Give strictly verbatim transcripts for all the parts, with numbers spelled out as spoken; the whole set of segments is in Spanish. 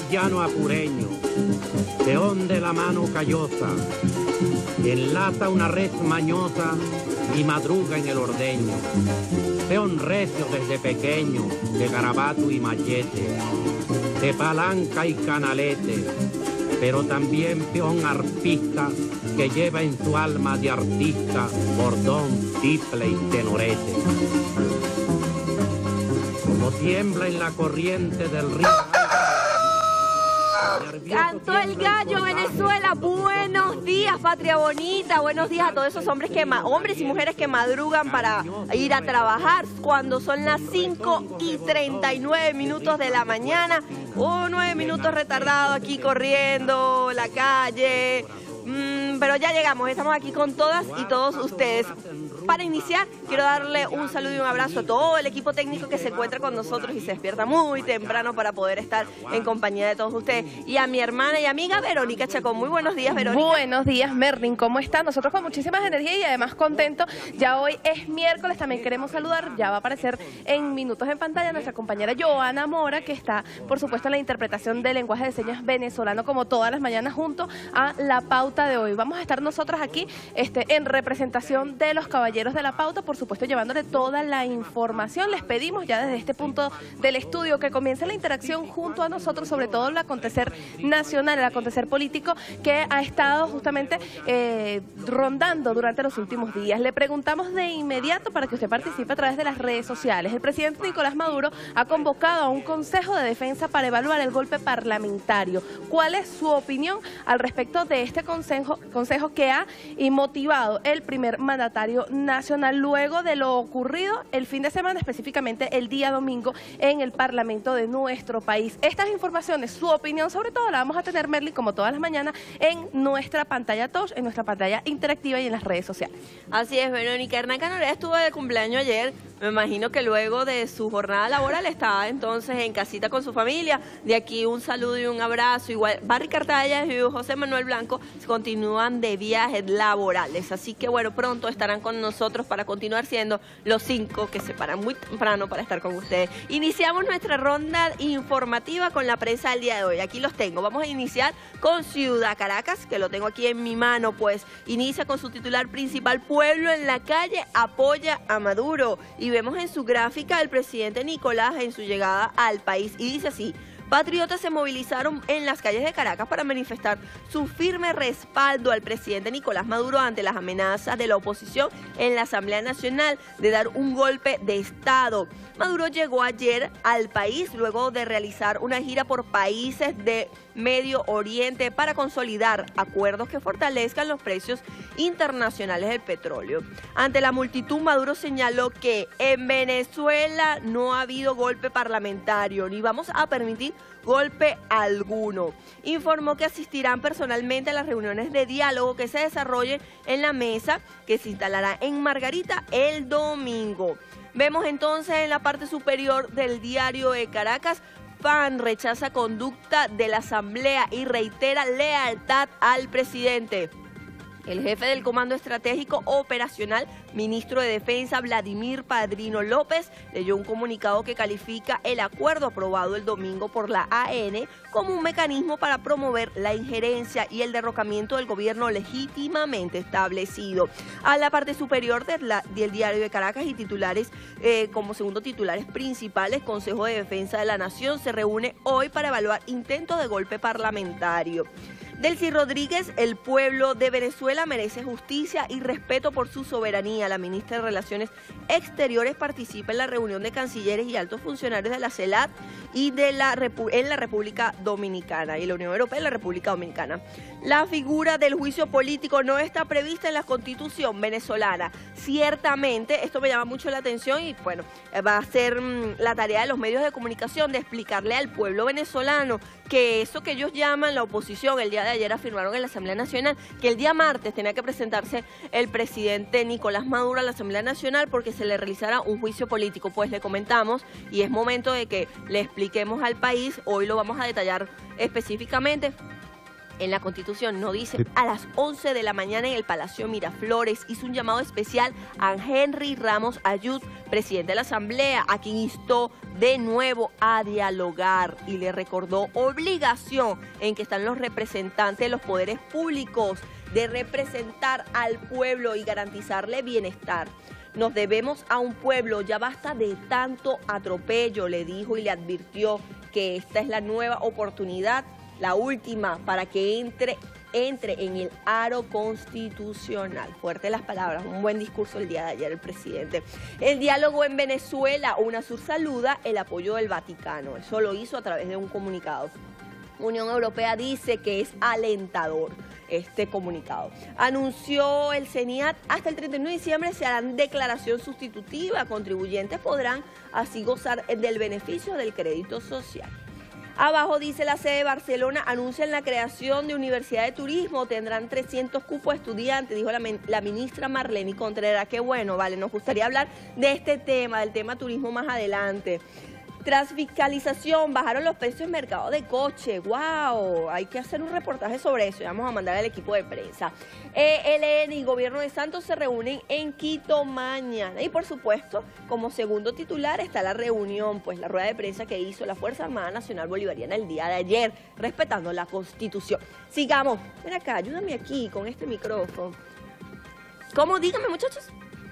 llano apureño, peón de la mano callosa, enlata una red mañosa y madruga en el ordeño. Peón recio desde pequeño, de garabato y machete, de palanca y canalete, pero también peón arpista que lleva en su alma de artista bordón, tiple y tenorete. Como tiembla en la corriente del río. Cantó el gallo, Venezuela. Buenos días, patria bonita. Buenos días a todos esos hombres que hombres y mujeres que madrugan para ir a trabajar cuando son las cinco y treinta y nueve minutos de la mañana. Oh, nueve minutos retardado aquí corriendo la calle. Mm, pero ya llegamos, estamos aquí con todas y todos ustedes. Para iniciar, quiero darle un saludo y un abrazo a todo el equipo técnico que se encuentra con nosotros y se despierta muy temprano para poder estar en compañía de todos ustedes. Y a mi hermana y amiga Verónica Chacón. Muy buenos días, Verónica. Buenos días, Merlin. ¿Cómo están? Nosotros con muchísimas energías y además contentos. Ya hoy es miércoles, también queremos saludar. Ya va a aparecer en minutos en pantalla nuestra compañera Joana Mora, que está, por supuesto, en la interpretación del lenguaje de señas venezolano, como todas las mañanas, junto a la pauta de hoy. Vamos a estar nosotros aquí este, en representación de los caballeros de la pauta, por supuesto llevándole toda la información. Les pedimos ya desde este punto del estudio que comience la interacción junto a nosotros, sobre todo el acontecer nacional, el acontecer político que ha estado justamente eh, rondando durante los últimos días. Le preguntamos de inmediato para que usted participe a través de las redes sociales. El presidente Nicolás Maduro ha convocado a un consejo de defensa para evaluar el golpe parlamentario. ¿Cuál es su opinión al respecto de este consejo, consejo que ha motivado el primer mandatario nacional luego de lo ocurrido el fin de semana, específicamente el día domingo en el Parlamento de nuestro país? Estas informaciones, su opinión sobre todo, la vamos a tener, Merly, como todas las mañanas, en nuestra pantalla touch, en nuestra pantalla interactiva y en las redes sociales. Así es, Verónica. Hernán Canorera estuvo de cumpleaños ayer. Me imagino que luego de su jornada laboral estaba entonces en casita con su familia. De aquí un saludo y un abrazo. Igual Barry Cartaya y José Manuel Blanco continúan de viajes laborales. Así que bueno, pronto estarán con nosotros para continuar siendo los cinco que se paran muy temprano para estar con ustedes. Iniciamos nuestra ronda informativa con la prensa del día de hoy. Aquí los tengo. Vamos a iniciar con Ciudad Caracas, que lo tengo aquí en mi mano. Pues inicia con su titular principal: Pueblo en la calle apoya a Maduro. Y vemos en su gráfica al presidente Nicolás en su llegada al país. Y dice así: patriotas se movilizaron en las calles de Caracas para manifestar su firme respaldo al presidente Nicolás Maduro ante las amenazas de la oposición en la Asamblea Nacional de dar un golpe de Estado. Maduro llegó ayer al país luego de realizar una gira por países de Medio Oriente para consolidar acuerdos que fortalezcan los precios internacionales del petróleo. Ante la multitud, Maduro señaló que en Venezuela no ha habido golpe parlamentario ni vamos a permitir golpe alguno. Informó que asistirán personalmente a las reuniones de diálogo que se desarrollen en la mesa que se instalará en Margarita el domingo. Vemos entonces en la parte superior del diario de Caracas: P A N rechaza conducta de la Asamblea y reitera lealtad al presidente. El jefe del Comando Estratégico Operacional, ministro de Defensa, Vladimir Padrino López, leyó un comunicado que califica el acuerdo aprobado el domingo por la A N como un mecanismo para promover la injerencia y el derrocamiento del gobierno legítimamente establecido. A la parte superior de la, del diario de Caracas y titulares, eh, como segundo titulares principales: Consejo de Defensa de la Nación se reúne hoy para evaluar intentos de golpe parlamentario. Delcy Rodríguez: el pueblo de Venezuela merece justicia y respeto por su soberanía. La ministra de Relaciones Exteriores participa en la reunión de cancilleres y altos funcionarios de la CELAC y de la Repu- en la República Dominicana y la Unión Europea en la República Dominicana. La figura del juicio político no está prevista en la Constitución venezolana. Ciertamente, esto me llama mucho la atención y bueno, va a ser mmm, la tarea de los medios de comunicación de explicarle al pueblo venezolano que eso que ellos llaman la oposición, el día de ayer afirmaron en la Asamblea Nacional que el día martes tenía que presentarse el presidente Nicolás Maduro a la Asamblea Nacional porque se le realizara un juicio político. Pues le comentamos y es momento de que le expliquemos al país, hoy lo vamos a detallar específicamente, en la Constitución no dice. A las once de la mañana en el Palacio Miraflores hizo un llamado especial a Henry Ramos Ayud, presidente de la Asamblea, a quien instó de nuevo a dialogar y le recordó obligación en que están los representantes de los poderes públicos de representar al pueblo y garantizarle bienestar. Nos debemos a un pueblo, ya basta de tanto atropello, le dijo y le advirtió que esta es la nueva oportunidad, la última, para que entre, entre en el aro constitucional. Fuerte las palabras, un buen discurso el día de ayer el presidente. El diálogo en Venezuela, UNASUR saluda el apoyo del Vaticano, eso lo hizo a través de un comunicado. Unión Europea dice que es alentador este comunicado. Anunció el CENIAT, hasta el treinta y uno de diciembre se harán declaración sustitutiva, contribuyentes podrán así gozar del beneficio del crédito social. Abajo dice la sede de Barcelona, anuncian la creación de Universidad de Turismo, tendrán trescientos cupos de estudiantes, dijo la, la ministra Marlene Contreras. Qué bueno, vale, nos gustaría hablar de este tema, del tema turismo más adelante. Tras fiscalización, bajaron los precios en mercado de coche. ¡Wow! Hay que hacer un reportaje sobre eso y vamos a mandar al equipo de prensa. E L N y Gobierno de Santos se reúnen en Quito mañana. Y por supuesto, como segundo titular está la reunión, pues la rueda de prensa que hizo la Fuerza Armada Nacional Bolivariana el día de ayer, respetando la Constitución. Sigamos. Ven acá, ayúdame aquí con este micrófono. ¿Cómo? Díganme, muchachos.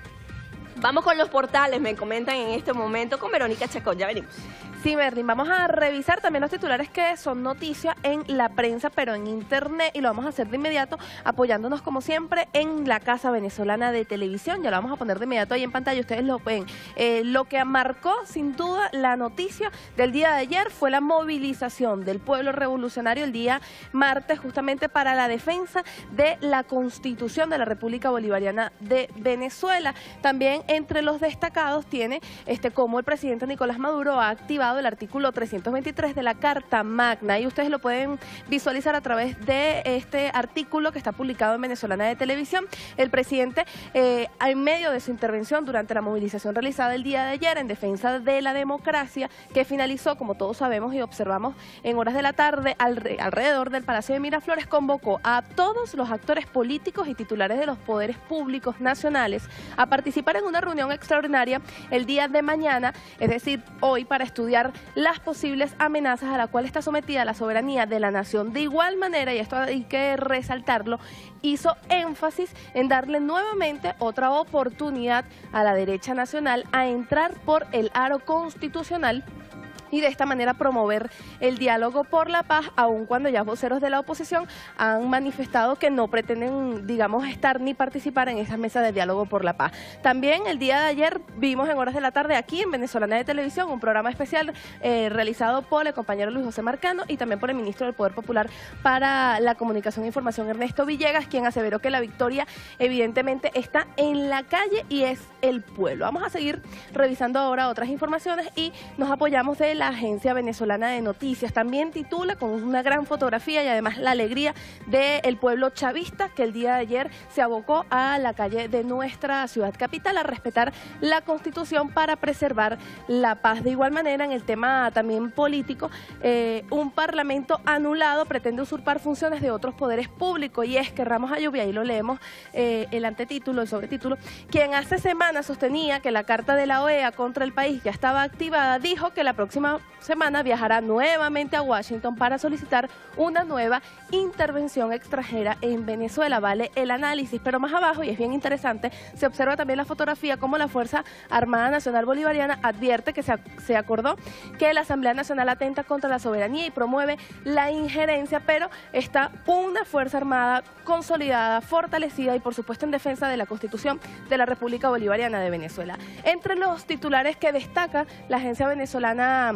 Vamos con los portales, me comentan en este momento con Verónica Chacón, ya venimos. Sí, Merlin, vamos a revisar también los titulares que son noticia en la prensa, pero en internet, y lo vamos a hacer de inmediato apoyándonos como siempre en la Casa Venezolana de Televisión. Ya lo vamos a poner de inmediato ahí en pantalla, ustedes lo ven. Eh, lo que marcó sin duda la noticia del día de ayer fue la movilización del pueblo revolucionario el día martes justamente para la defensa de la Constitución de la República Bolivariana de Venezuela. También entre los destacados tiene este cómo el presidente Nicolás Maduro ha activado el artículo trescientos veintitrés de la Carta Magna, y ustedes lo pueden visualizar a través de este artículo que está publicado en Venezolana de Televisión. El presidente, eh, en medio de su intervención durante la movilización realizada el día de ayer en defensa de la democracia, que finalizó, como todos sabemos y observamos, en horas de la tarde al, alrededor del Palacio de Miraflores, convocó a todos los actores políticos y titulares de los poderes públicos nacionales a participar en una reunión extraordinaria el día de mañana, es decir, hoy, para estudiar las posibles amenazas a la cual está sometida la soberanía de la nación. De igual manera, y esto hay que resaltarlo, hizo énfasis en darle nuevamente otra oportunidad a la derecha nacional a entrar por el aro constitucional y de esta manera promover el diálogo por la paz, aun cuando ya voceros de la oposición han manifestado que no pretenden, digamos, estar ni participar en esas mesas de diálogo por la paz. También el día de ayer vimos en horas de la tarde aquí en Venezolana de Televisión un programa especial eh, realizado por el compañero Luis José Marcano y también por el ministro del Poder Popular para la Comunicación e Información, Ernesto Villegas, quien aseveró que la victoria evidentemente está en la calle y es el pueblo. Vamos a seguir revisando ahora otras informaciones y nos apoyamos de la Agencia Venezolana de Noticias. También titula con una gran fotografía y además la alegría del pueblo chavista que el día de ayer se abocó a la calle de nuestra ciudad capital a respetar la Constitución para preservar la paz. De igual manera, en el tema también político, eh, un parlamento anulado pretende usurpar funciones de otros poderes públicos, y es que Ramos Ayub, y ahí lo leemos eh, el antetítulo, el sobretítulo, quien hace semanas sostenía que la carta de la O E A contra el país ya estaba activada, dijo que la próxima semana viajará nuevamente a Washington para solicitar una nueva intervención extranjera en Venezuela. Vale el análisis, pero más abajo, y es bien interesante, se observa también la fotografía como la Fuerza Armada Nacional Bolivariana advierte que se, se acordó que la Asamblea Nacional atenta contra la soberanía y promueve la injerencia, pero está una Fuerza Armada consolidada, fortalecida y por supuesto en defensa de la Constitución de la República Bolivariana de Venezuela. Entre los titulares que destaca la Agencia Venezolana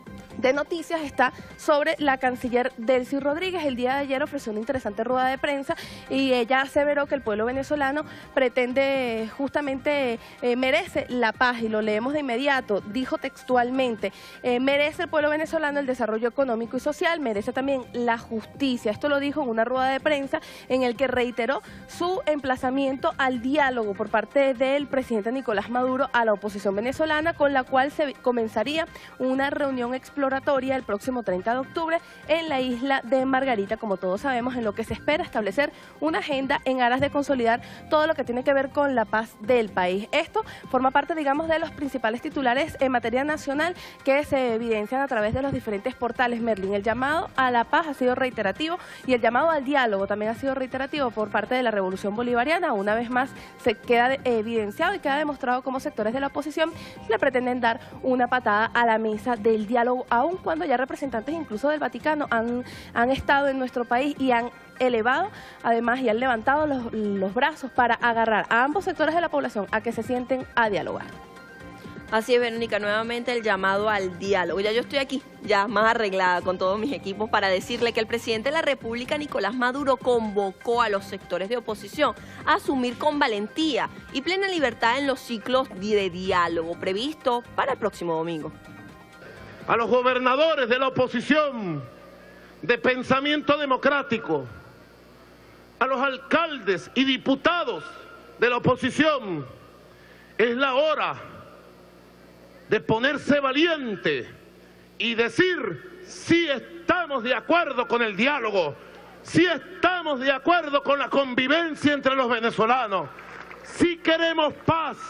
de Noticias está sobre la canciller Delcy Rodríguez. El día de ayer ofreció una interesante rueda de prensa y ella aseveró que el pueblo venezolano pretende, justamente, eh, merece la paz, y lo leemos de inmediato. Dijo textualmente, eh, merece el pueblo venezolano el desarrollo económico y social, merece también la justicia. Esto lo dijo en una rueda de prensa en el que reiteró su emplazamiento al diálogo por parte del presidente Nicolás Maduro a la oposición venezolana, con la cual se comenzaría una reunión exploratoria exploratoria el próximo treinta de octubre en la isla de Margarita, como todos sabemos, en lo que se espera establecer una agenda en aras de consolidar todo lo que tiene que ver con la paz del país. Esto forma parte, digamos, de los principales titulares en materia nacional que se evidencian a través de los diferentes portales. Merlin, el llamado a la paz ha sido reiterativo y el llamado al diálogo también ha sido reiterativo por parte de la Revolución Bolivariana. Una vez más se queda evidenciado y queda demostrado cómo sectores de la oposición le pretenden dar una patada a la mesa del diálogo, aun cuando ya representantes incluso del Vaticano han, han estado en nuestro país y han elevado además y han levantado los, los brazos para agarrar a ambos sectores de la población a que se sienten a dialogar. Así es, Verónica, nuevamente el llamado al diálogo. Ya yo estoy aquí, ya más arreglada con todos mis equipos para decirle que el presidente de la República, Nicolás Maduro, convocó a los sectores de oposición a asumir con valentía y plena libertad en los ciclos de diálogo previsto para el próximo domingo. A los gobernadores de la oposición de pensamiento democrático, a los alcaldes y diputados de la oposición, es la hora de ponerse valiente y decir si estamos de acuerdo con el diálogo, si estamos de acuerdo con la convivencia entre los venezolanos, si queremos paz.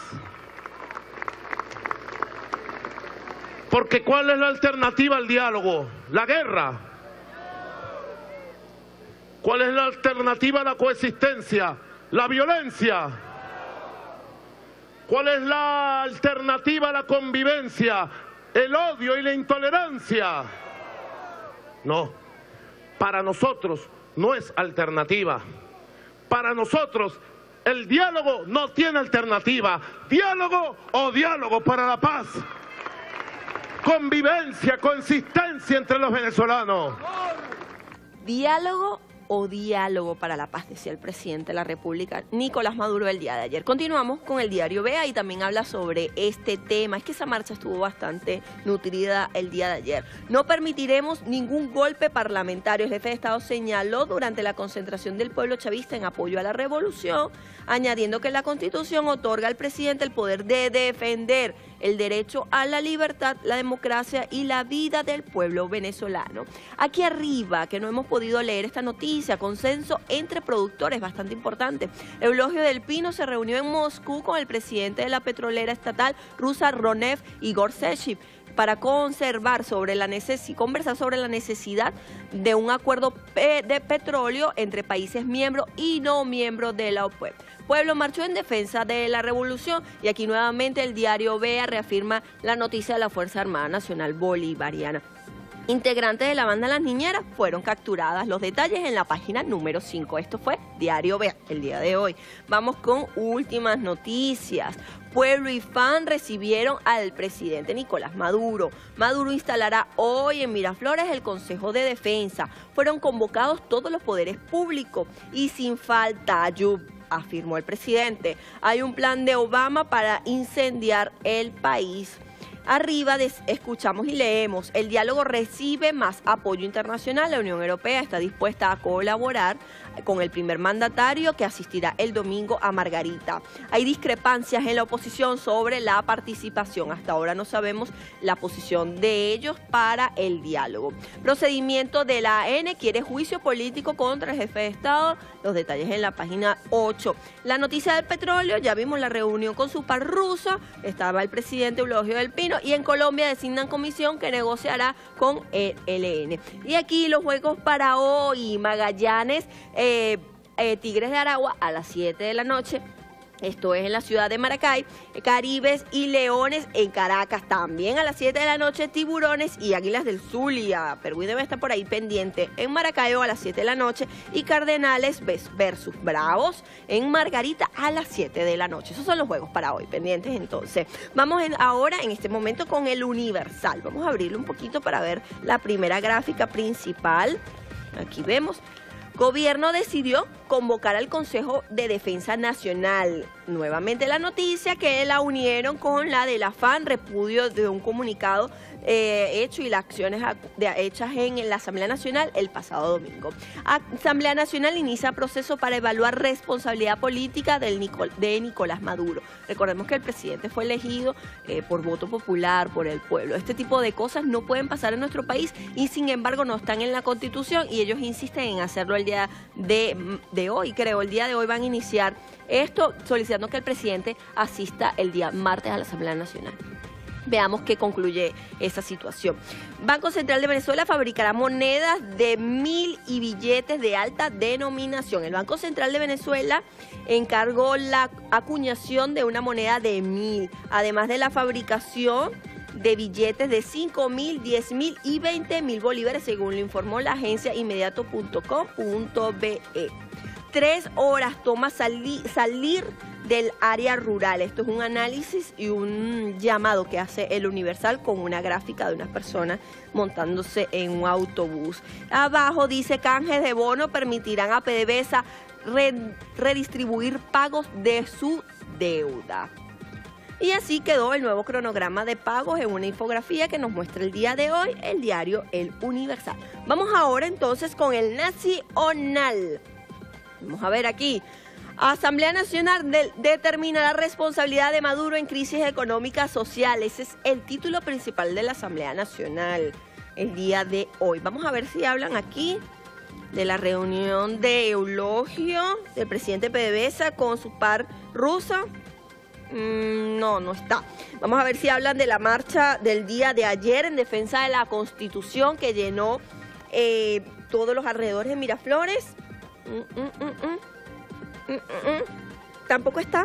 Porque ¿cuál es la alternativa al diálogo? La guerra. ¿Cuál es la alternativa a la coexistencia? La violencia. ¿Cuál es la alternativa a la convivencia? El odio y la intolerancia. No, para nosotros no es alternativa. Para nosotros el diálogo no tiene alternativa. Diálogo o diálogo para la paz. Convivencia, consistencia entre los venezolanos. Diálogo o diálogo para la paz, decía el presidente de la República, Nicolás Maduro, el día de ayer. Continuamos con el diario Vea y también habla sobre este tema. Es que esa marcha estuvo bastante nutrida el día de ayer. No permitiremos ningún golpe parlamentario. El jefe de Estado señaló durante la concentración del pueblo chavista en apoyo a la revolución, añadiendo que la Constitución otorga al presidente el poder de defender el derecho a la libertad, la democracia y la vida del pueblo venezolano. Aquí arriba, que no hemos podido leer esta noticia, consenso entre productores, bastante importante. Eulogio del Pino se reunió en Moscú con el presidente de la petrolera estatal rusa Ronev, Igor Sechin, para conservar sobre la neces- conversar sobre la necesidad de un acuerdo pe de petróleo entre países miembros y no miembros de la OPEP. Pueblo marchó en defensa de la revolución y aquí nuevamente el diario Vea reafirma la noticia de la Fuerza Armada Nacional Bolivariana. Integrantes de la banda Las Niñeras fueron capturadas. Los detalles en la página número cinco. Esto fue Diario Vea el día de hoy. Vamos con últimas noticias. Pueblo y F A N recibieron al presidente Nicolás Maduro. Maduro instalará hoy en Miraflores el Consejo de Defensa. Fueron convocados todos los poderes públicos y sin falta ayuda, afirmó el presidente. Hay un plan de Obama para incendiar el país. Arriba escuchamos y leemos, el diálogo recibe más apoyo internacional. La Unión Europea está dispuesta a colaborar con el primer mandatario que asistirá el domingo a Margarita. Hay discrepancias en la oposición sobre la participación. Hasta ahora no sabemos la posición de ellos para el diálogo. Procedimiento de la A N quiere juicio político contra el jefe de Estado. Los detalles en la página ocho. La noticia del petróleo, ya vimos la reunión con su par rusa. Estaba el presidente Eulogio del Pino. Y en Colombia designan comisión que negociará con el E L N. Y aquí los juegos para hoy. Magallanes, eh, eh, Tigres de Aragua a las siete de la noche. Esto es en la ciudad de Maracay. Caribes y Leones en Caracas también a las siete de la noche. Tiburones y Águilas del Zulia. Perú debe estar por ahí pendiente en Maracaibo a las siete de la noche. Y Cardenales versus Bravos en Margarita a las siete de la noche. Esos son los juegos para hoy pendientes entonces. Vamos en, ahora en este momento con el Universal. Vamos a abrirlo un poquito para ver la primera gráfica principal. Aquí vemos. Gobierno decidió convocar al Consejo de Defensa Nacional. Nuevamente la noticia que la unieron con la del afán, repudio de un comunicado eh, hecho y las acciones de, hechas en la Asamblea Nacional el pasado domingo. Asamblea Nacional inicia proceso para evaluar responsabilidad política del Nicol, de Nicolás Maduro. Recordemos que el presidente fue elegido eh, por voto popular, por el pueblo. Este tipo de cosas no pueden pasar en nuestro país y sin embargo no están en la Constitución y ellos insisten en hacerlo el día de, de hoy, creo. El día de hoy van a iniciar esto solicitando que el presidente asista el día martes a la Asamblea Nacional. Veamos qué concluye esa situación. Banco Central de Venezuela fabricará monedas de mil y billetes de alta denominación. El Banco Central de Venezuela encargó la acuñación de una moneda de mil, además de la fabricación de billetes de cinco mil, diez mil y veinte mil bolívares, según lo informó la agencia inmediato punto com punto be. Tres horas toma sali salir del área rural. Esto es un análisis y un llamado que hace el Universal con una gráfica de unas personas montándose en un autobús. Abajo dice: canjes de bono permitirán a PDVSA re redistribuir pagos de su deuda. Y así quedó el nuevo cronograma de pagos en una infografía que nos muestra el día de hoy el diario El Universal. Vamos ahora entonces con el nacional. Vamos a ver aquí. Asamblea Nacional de, determina la responsabilidad de Maduro en crisis económica social. Ese es el título principal de la Asamblea Nacional el día de hoy. Vamos a ver si hablan aquí de la reunión de Eulogio, del presidente PDVSA con su par rusa. Mm, no, no está. Vamos a ver si hablan de la marcha del día de ayer en defensa de la Constitución que llenó eh, todos los alrededores de Miraflores. Mm, mm, mm, mm. Mm, mm, mm. Tampoco está.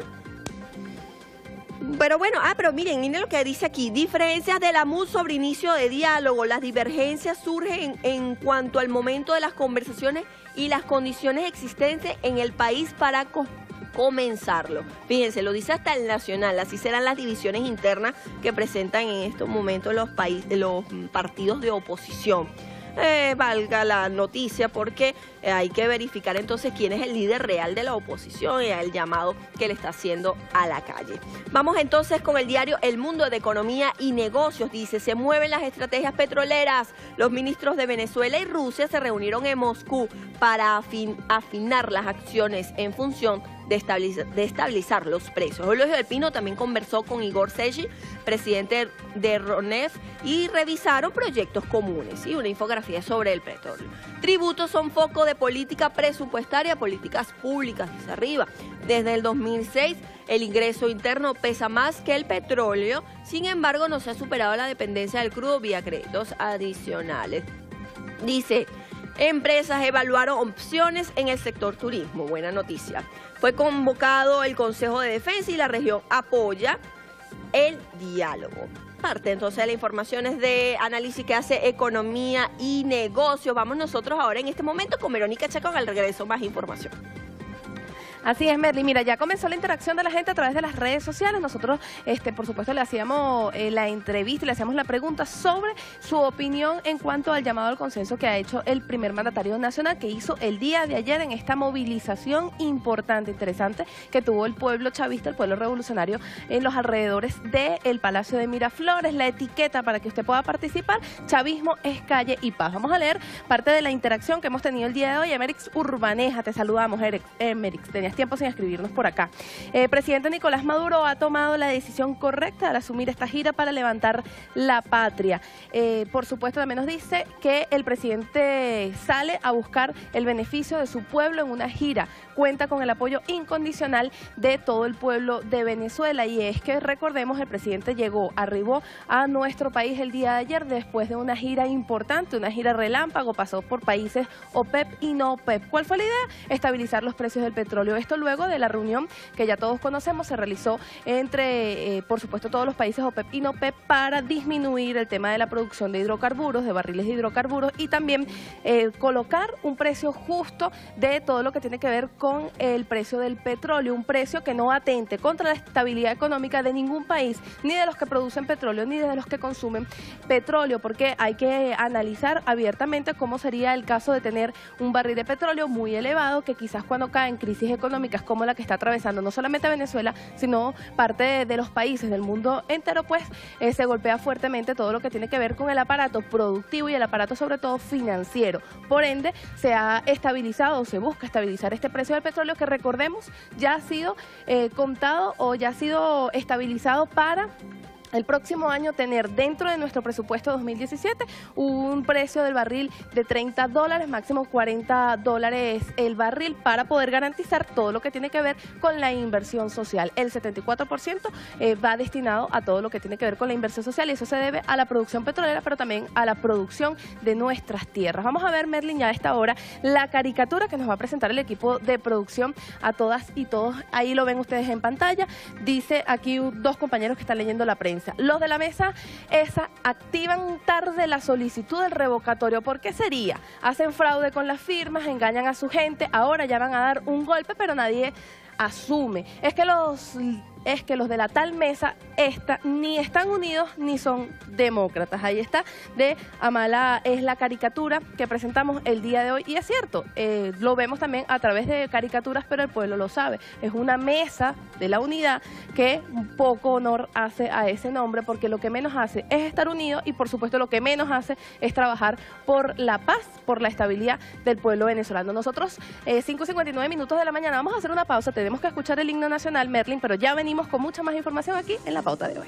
Pero bueno, ah, pero miren, miren lo que dice aquí. Diferencias de la M U sobre inicio de diálogo. Las divergencias surgen en, en cuanto al momento de las conversaciones y las condiciones existentes en el país para co comenzarlo. Fíjense, lo dice hasta el Nacional. Así serán las divisiones internas que presentan en estos momentos los, países, los partidos de oposición. Eh, valga la noticia, porque eh, hay que verificar entonces quién es el líder real de la oposición y el llamado que le está haciendo a la calle. Vamos entonces con el diario El Mundo de Economía y Negocios. Dice: se mueven las estrategias petroleras. Los ministros de Venezuela y Rusia se reunieron en Moscú para afin afinar las acciones en función de estabilizar, de estabilizar los precios. Eulogio del Pino también conversó con Igor Seji, presidente de Ronef, y revisaron proyectos comunes y una infografía sobre el petróleo. Tributos son foco de política presupuestaria, políticas públicas, dice arriba. Desde el dos mil seis, el ingreso interno pesa más que el petróleo, sin embargo, no se ha superado la dependencia del crudo vía créditos adicionales. Dice: empresas evaluaron opciones en el sector turismo. Buena noticia. Fue convocado el Consejo de Defensa y la región apoya el diálogo. Parte entonces de las informaciones de análisis que hace Economía y Negocios. Vamos nosotros ahora en este momento con Verónica Chacón. Al regreso, más información. Así es, Merly. Mira, ya comenzó la interacción de la gente a través de las redes sociales. Nosotros, este, por supuesto, le hacíamos eh, la entrevista y le hacíamos la pregunta sobre su opinión en cuanto al llamado al consenso que ha hecho el primer mandatario nacional, que hizo el día de ayer en esta movilización importante, interesante, que tuvo el pueblo chavista, el pueblo revolucionario, en los alrededores del Palacio de Miraflores. La etiqueta para que usted pueda participar: chavismo es calle y paz. Vamos a leer parte de la interacción que hemos tenido el día de hoy. Emerix Urbaneja, te saludamos, Emerix. Tenías tiempo sin escribirnos por acá. El presidente Nicolás Maduro ha tomado la decisión correcta al asumir esta gira para levantar la patria. Eh, por supuesto, también nos dice que el presidente sale a buscar el beneficio de su pueblo en una gira. Cuenta con el apoyo incondicional de todo el pueblo de Venezuela. Y es que, recordemos, el presidente llegó, arribó a nuestro país el día de ayer después de una gira importante, una gira relámpago, pasó por países OPEP y no OPEP. ¿Cuál fue la idea? Estabilizar los precios del petróleo. Esto luego de la reunión que ya todos conocemos, se realizó entre, eh, por supuesto, todos los países OPEP y NOPEP para disminuir el tema de la producción de hidrocarburos, de barriles de hidrocarburos y también eh, colocar un precio justo de todo lo que tiene que ver con el precio del petróleo, un precio que no atente contra la estabilidad económica de ningún país, ni de los que producen petróleo, ni de los que consumen petróleo, porque hay que analizar abiertamente cómo sería el caso de tener un barril de petróleo muy elevado, que quizás cuando cae en crisis económicas como la que está atravesando no solamente Venezuela, sino parte de, de los países del mundo entero, pues eh, se golpea fuertemente todo lo que tiene que ver con el aparato productivo y el aparato sobre todo financiero. Por ende, se ha estabilizado, se busca estabilizar este precio del petróleo que, recordemos, ya ha sido eh, contado o ya ha sido estabilizado para el próximo año tener dentro de nuestro presupuesto dos mil diecisiete un precio del barril de treinta dólares, máximo cuarenta dólares el barril, para poder garantizar todo lo que tiene que ver con la inversión social. El setenta y cuatro por ciento eh, va destinado a todo lo que tiene que ver con la inversión social, y eso se debe a la producción petrolera, pero también a la producción de nuestras tierras. Vamos a ver, Merlin, ya a esta hora, la caricatura que nos va a presentar el equipo de producción a todas y todos. Ahí lo ven ustedes en pantalla. Dice aquí dos compañeros que están leyendo la prensa. Los de la mesa esa activan tarde la solicitud del revocatorio. ¿Por qué sería? Hacen fraude con las firmas, engañan a su gente, ahora ya van a dar un golpe, pero nadie asume. Es que los... es que los de la tal mesa esta, ni están unidos ni son demócratas. Ahí está, de Amala, es la caricatura que presentamos el día de hoy. Y es cierto, eh, lo vemos también a través de caricaturas, pero el pueblo lo sabe. Es una mesa de la unidad que un poco honor hace a ese nombre, porque lo que menos hace es estar unido y, por supuesto, lo que menos hace es trabajar por la paz, por la estabilidad del pueblo venezolano. Nosotros, eh, cinco cincuenta y nueve minutos de la mañana, vamos a hacer una pausa. Tenemos que escuchar el himno nacional, Merlin, pero ya venimos con mucha más información aquí en la pauta de hoy.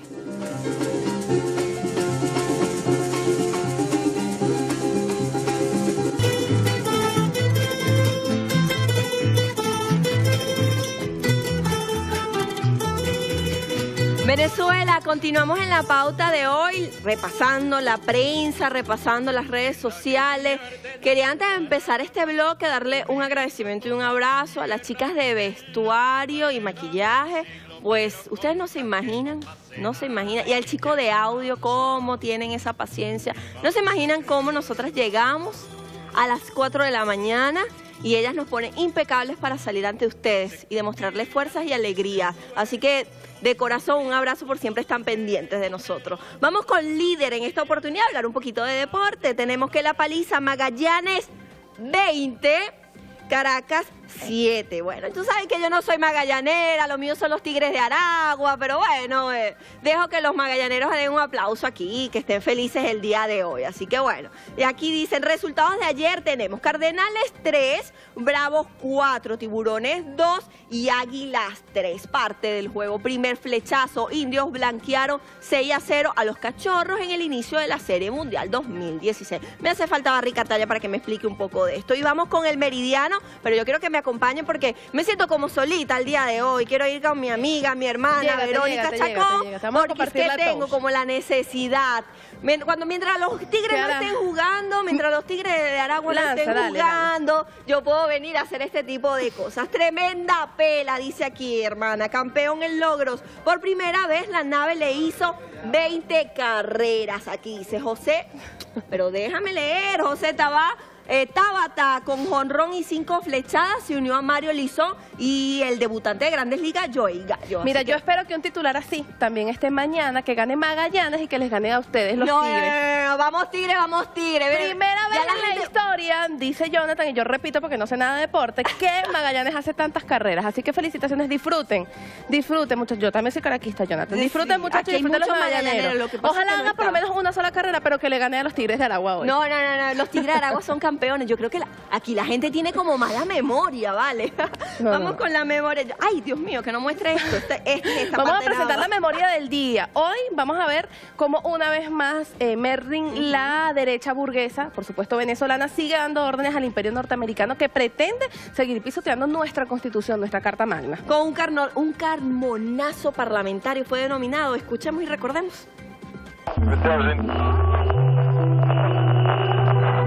Venezuela, continuamos en la pauta de hoy, repasando la prensa, repasando las redes sociales. Quería, antes de empezar este bloque, darle un agradecimiento y un abrazo a las chicas de vestuario y maquillaje. Pues ustedes no se imaginan, no se imaginan, y al chico de audio, cómo tienen esa paciencia. No se imaginan cómo nosotras llegamos a las cuatro de la mañana y ellas nos ponen impecables para salir ante ustedes y demostrarles fuerzas y alegría. Así que, de corazón, un abrazo, por siempre están pendientes de nosotros. Vamos con líder en esta oportunidad a hablar un poquito de deporte. Tenemos que la paliza Magallanes veinte, Caracas siete. Bueno, tú sabes que yo no soy magallanera, lo mío son los Tigres de Aragua, pero bueno, eh, dejo que los magallaneros den un aplauso aquí, que estén felices el día de hoy. Así que bueno, y aquí dicen, resultados de ayer tenemos Cardenales tres, Bravos cuatro, Tiburones dos y Águilas tres. Parte del juego, primer flechazo, Indios blanquearon seis a cero a los Cachorros en el inicio de la Serie Mundial dos mil dieciséis. Me hace falta Barry Cartaya para que me explique un poco de esto. Y vamos con el Meridiano, pero yo quiero que me acompañen porque me siento como solita el día de hoy. Quiero ir con mi amiga, mi hermana, llégate, Verónica llégate, Chacón, llégate, llégate. Porque es que tengo todos. como la necesidad. Cuando Mientras los Tigres no estén jugando, mientras los Tigres de Aragua no estén dale, jugando, dale. yo puedo venir a hacer este tipo de cosas. Tremenda pela, dice aquí, hermana. Campeón en logros. Por primera vez la nave le hizo veinte carreras. Aquí dice José, pero déjame leer, José Tabá. Eh, Tabata con jonrón y cinco flechadas se unió a Mario Lizón y el debutante de Grandes Ligas, Joey Gallo. Mira, Así yo que... espero que un titular así también esté mañana, que gane Magallanes y que les gane a ustedes los no, Tigres. No, no, no, vamos Tigres, vamos Tigres. Primera vez en la, gente... historia, dice Jonathan, y yo repito porque no sé nada de deporte, que Magallanes hace tantas carreras. Así que felicitaciones, disfruten, disfruten muchachos. Yo también soy caraquista, Jonathan. Disfruten sí, muchachos, disfuten los magallaneros. Ojalá haga por lo menos una sola carrera, pero que le gane a los Tigres de Aragua hoy. No, no, no, no, los Tigres de Aragua son campeones. Yo creo que la... aquí la gente tiene como mala memoria, ¿vale? No, Vamos no. con la memoria. Ay, Dios mío, que no muestre esto. Este, este, esta vamos a presentar la memoria del día. Hoy vamos a ver cómo una vez más eh, Merlin, uh-huh. la derecha burguesa, por supuesto venezolana, sigue dando órdenes al imperio norteamericano que pretende seguir pisoteando nuestra constitución, nuestra carta magna. Con un, carno, un carmonazo parlamentario fue denominado. Escuchemos y recordemos.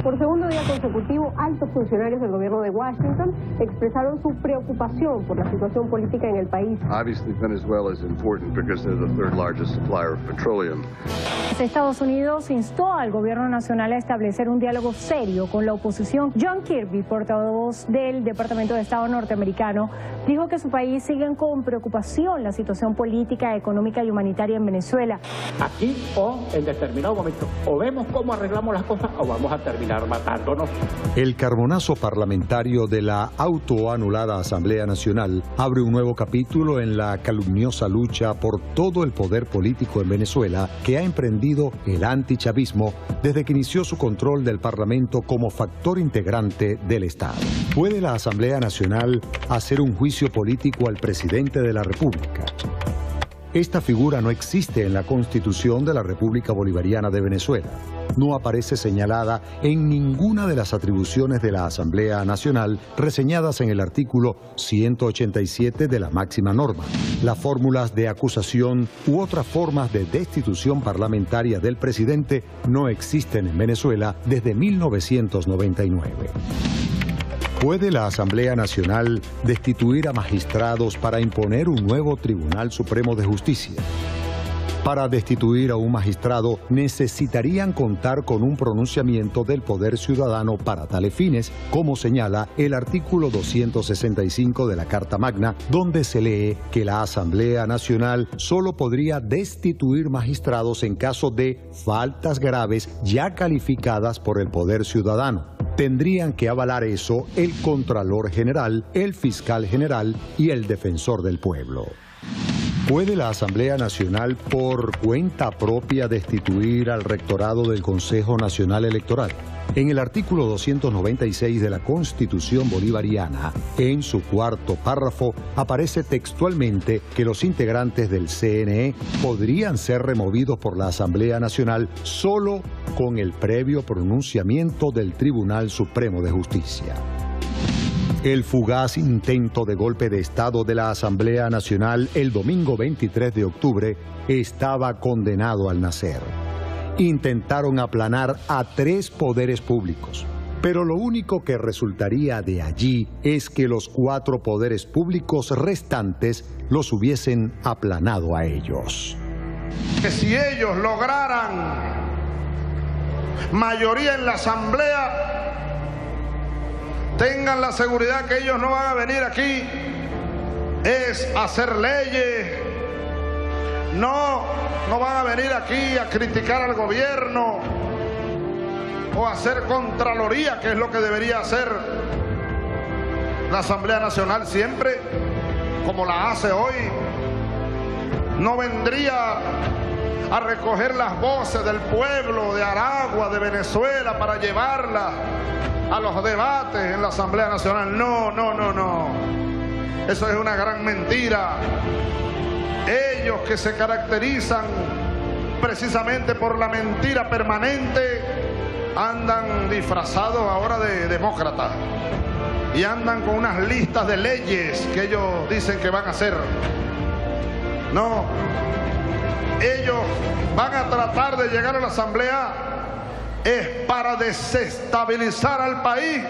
Por segundo día consecutivo, altos funcionarios del gobierno de Washington expresaron su preocupación por la situación política en el país. Obviously, Venezuela is important because they're the third largest supplier of petroleum. Estados Unidos instó al gobierno nacional a establecer un diálogo serio con la oposición. John Kirby, portavoz del Departamento de Estado norteamericano, dijo que su país sigue con preocupación la situación política, económica y humanitaria en Venezuela. Aquí o en determinado momento, o vemos cómo arreglamos las cosas o vamos a terminar matándonos. El carbonazo parlamentario de la autoanulada Asamblea Nacional abre un nuevo capítulo en la calumniosa lucha por todo el poder político en Venezuela que ha emprendido el antichavismo desde que inició su control del Parlamento como factor integrante del Estado. ¿Puede la Asamblea Nacional hacer un juicio político al presidente de la República? Esta figura no existe en la Constitución de la República Bolivariana de Venezuela. No aparece señalada en ninguna de las atribuciones de la Asamblea Nacional reseñadas en el artículo ciento ochenta y siete de la máxima norma. Las fórmulas de acusación u otras formas de destitución parlamentaria del presidente no existen en Venezuela desde mil novecientos noventa y nueve. ¿Puede la Asamblea Nacional destituir a magistrados para imponer un nuevo Tribunal Supremo de Justicia? Para destituir a un magistrado necesitarían contar con un pronunciamiento del poder ciudadano para tales fines, como señala el artículo doscientos sesenta y cinco de la Carta Magna, donde se lee que la Asamblea Nacional solo podría destituir magistrados en caso de faltas graves ya calificadas por el poder ciudadano. Tendrían que avalar eso el Contralor General, el Fiscal General y el Defensor del Pueblo. ¿Puede la Asamblea Nacional por cuenta propia destituir al rectorado del Consejo Nacional Electoral? En el artículo doscientos noventa y seis de la Constitución Bolivariana, en su cuarto párrafo, aparece textualmente que los integrantes del C N E podrían ser removidos por la Asamblea Nacional solo con el previo pronunciamiento del Tribunal Supremo de Justicia. El fugaz intento de golpe de Estado de la Asamblea Nacional el domingo veintitrés de octubre estaba condenado al nacer. Intentaron aplanar a tres poderes públicos, pero lo único que resultaría de allí es que los cuatro poderes públicos restantes los hubiesen aplanado a ellos. Que si ellos lograran mayoría en la Asamblea, tengan la seguridad que ellos no van a venir aquí es a hacer leyes, no, no van a venir aquí a criticar al gobierno o a hacer contraloría, que es lo que debería hacer la Asamblea Nacional siempre, como la hace hoy. No vendría a recoger las voces del pueblo de Aragua, de Venezuela, para llevarlas a los debates en la Asamblea Nacional. No, no, no, no. Eso es una gran mentira. Ellos que se caracterizan precisamente por la mentira permanente, andan disfrazados ahora de demócratas y andan con unas listas de leyes que ellos dicen que van a hacer. No, ellos van a tratar de llegar a la Asamblea es para desestabilizar al país.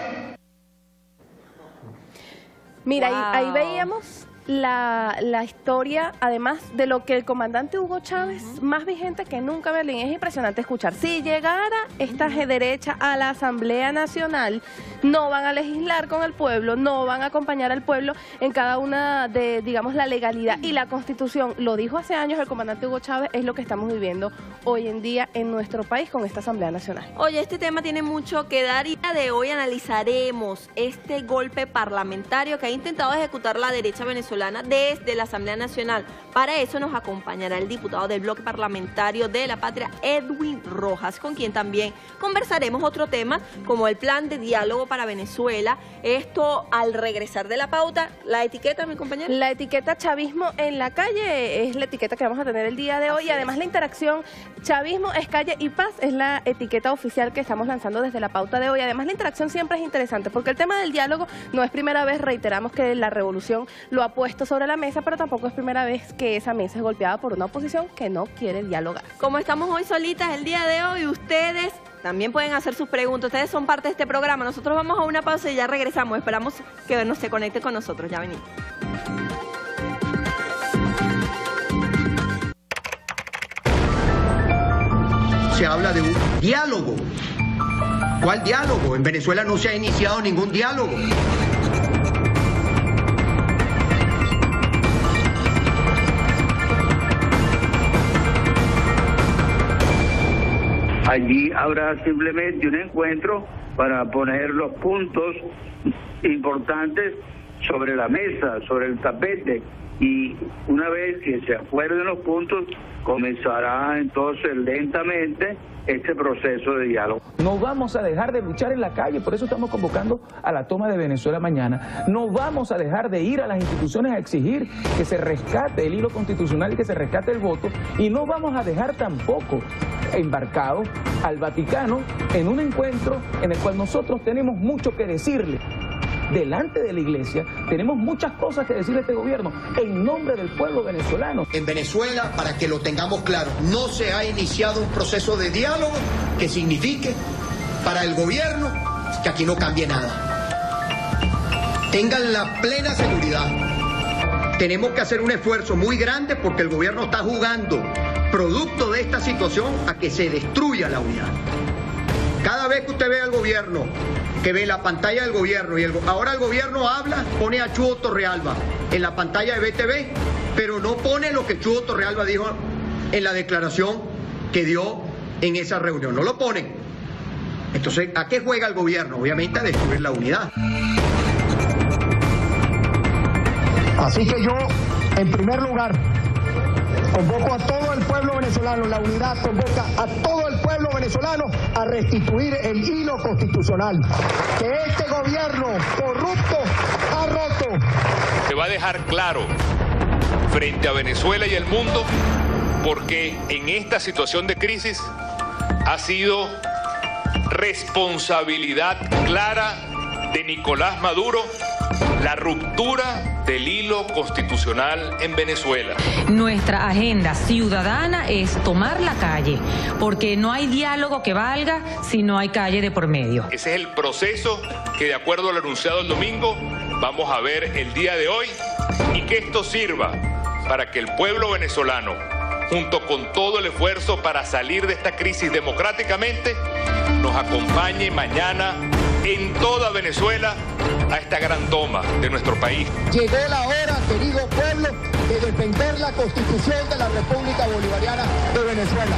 Mira, wow. ahí, ahí veíamos la, la historia, además de lo que el comandante Hugo Chávez, uh-huh. más vigente que nunca, Berlín. Es impresionante escuchar. Si llegara esta uh-huh. derecha a la Asamblea Nacional, no van a legislar con el pueblo, no van a acompañar al pueblo en cada una de, digamos, la legalidad y la Constitución. Lo dijo hace años el comandante Hugo Chávez, es lo que estamos viviendo hoy en día en nuestro país con esta Asamblea Nacional. Oye, este tema tiene mucho que dar y de hoy analizaremos este golpe parlamentario que ha intentado ejecutar la derecha venezolana desde la Asamblea Nacional. Para eso nos acompañará el diputado del bloque parlamentario de La Patria, Edwin Rojas, con quien también conversaremos otro tema como el plan de diálogo para Venezuela. Esto al regresar de la pauta, la etiqueta, mi compañero. La etiqueta chavismo en la calle es la etiqueta que vamos a tener el día de hoy. Y además la interacción chavismo es calle y paz es la etiqueta oficial que estamos lanzando desde la pauta de hoy. Además la interacción siempre es interesante porque el tema del diálogo no es primera vez, reiteramos que la revolución lo ha puesto puesto sobre la mesa, pero tampoco es primera vez que esa mesa es golpeada por una oposición que no quiere dialogar. Como estamos hoy solitas el día de hoy, ustedes también pueden hacer sus preguntas. Ustedes son parte de este programa. Nosotros vamos a una pausa y ya regresamos. Esperamos que nos se conecte con nosotros. Ya venimos. Se habla de un diálogo. ¿Cuál diálogo? En Venezuela no se ha iniciado ningún diálogo. Allí habrá simplemente un encuentro para poner los puntos importantes sobre la mesa, sobre el tapete, y una vez que se acuerden los puntos, comenzará entonces lentamente este proceso de diálogo. No vamos a dejar de luchar en la calle, por eso estamos convocando a la toma de Venezuela mañana. No vamos a dejar de ir a las instituciones a exigir que se rescate el hilo constitucional y que se rescate el voto, y no vamos a dejar tampoco embarcado al Vaticano en un encuentro en el cual nosotros tenemos mucho que decirle. Delante de la iglesia tenemos muchas cosas que decirle a este gobierno en nombre del pueblo venezolano. En Venezuela, para que lo tengamos claro, no se ha iniciado un proceso de diálogo que signifique para el gobierno que aquí no cambie nada. Tengan la plena seguridad. Tenemos que hacer un esfuerzo muy grande porque el gobierno está jugando, producto de esta situación, a que se destruya la unidad. Cada vez que usted ve al gobierno, que ve la pantalla del gobierno, y el, ahora el gobierno habla, pone a Chugo Torrealba en la pantalla de B T V, pero no pone lo que Chugo Torrealba dijo en la declaración que dio en esa reunión, no lo ponen. Entonces, ¿a qué juega el gobierno? Obviamente a destruir la unidad. Así que yo, en primer lugar, convoco a todo el pueblo venezolano, la unidad convoca a todo el pueblo venezolano a restituir el hilo constitucional que este gobierno corrupto ha roto. Se va a dejar claro frente a Venezuela y el mundo porque en esta situación de crisis ha sido responsabilidad clara de Nicolás Maduro la ruptura del hilo constitucional en Venezuela. Nuestra agenda ciudadana es tomar la calle, porque no hay diálogo que valga si no hay calle de por medio. Ese es el proceso que, de acuerdo al anunciado el domingo, vamos a ver el día de hoy, y que esto sirva para que el pueblo venezolano, junto con todo el esfuerzo para salir de esta crisis democráticamente, nos acompañe mañana en toda Venezuela a esta gran toma de nuestro país. Llegó la hora, querido pueblo, de defender la Constitución de la República Bolivariana de Venezuela.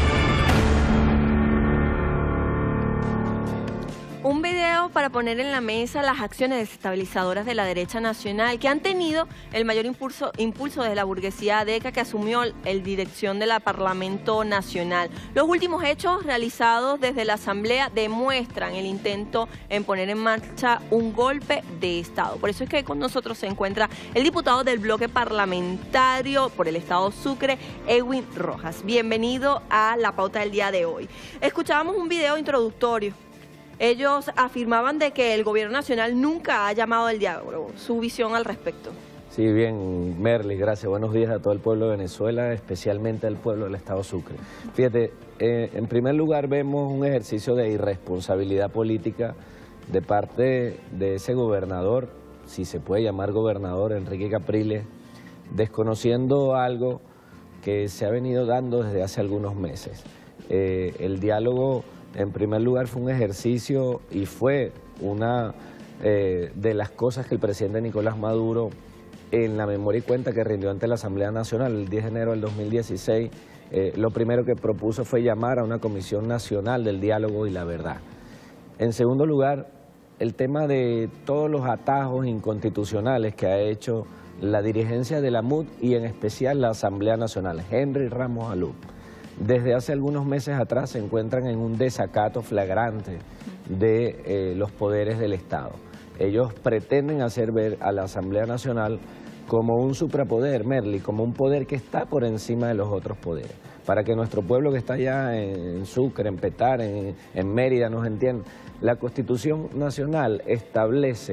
Un video para poner en la mesa las acciones desestabilizadoras de la derecha nacional que han tenido el mayor impulso, impulso desde la burguesía ADECA, que asumió el dirección del Parlamento Nacional. Los últimos hechos realizados desde la Asamblea demuestran el intento en poner en marcha un golpe de Estado. Por eso es que con nosotros se encuentra el diputado del bloque parlamentario por el Estado Sucre, Edwin Rojas. Bienvenido a La Pauta del día de hoy. Escuchábamos un video introductorio. Ellos afirmaban de que el gobierno nacional nunca ha llamado al diálogo. ¿Su visión al respecto? Sí, bien, Merly, gracias. Buenos días a todo el pueblo de Venezuela, especialmente al pueblo del Estado Sucre. Fíjate, eh, en primer lugar vemos un ejercicio de irresponsabilidad política de parte de ese gobernador, si se puede llamar gobernador, Enrique Capriles, desconociendo algo que se ha venido dando desde hace algunos meses. Eh, el diálogo, en primer lugar, fue un ejercicio y fue una eh, de las cosas que el presidente Nicolás Maduro, en la memoria y cuenta que rindió ante la Asamblea Nacional el diez de enero del dos mil dieciséis, eh, lo primero que propuso fue llamar a una Comisión Nacional del Diálogo y la Verdad. En segundo lugar, el tema de todos los atajos inconstitucionales que ha hecho la dirigencia de la M U D y en especial la Asamblea Nacional, Henry Ramos Alú. Desde hace algunos meses atrás se encuentran en un desacato flagrante de eh, los poderes del Estado. Ellos pretenden hacer ver a la Asamblea Nacional como un suprapoder, Merly, como un poder que está por encima de los otros poderes. Para que nuestro pueblo que está allá en Sucre, en Petare, en, en Mérida nos entienda, la Constitución Nacional establece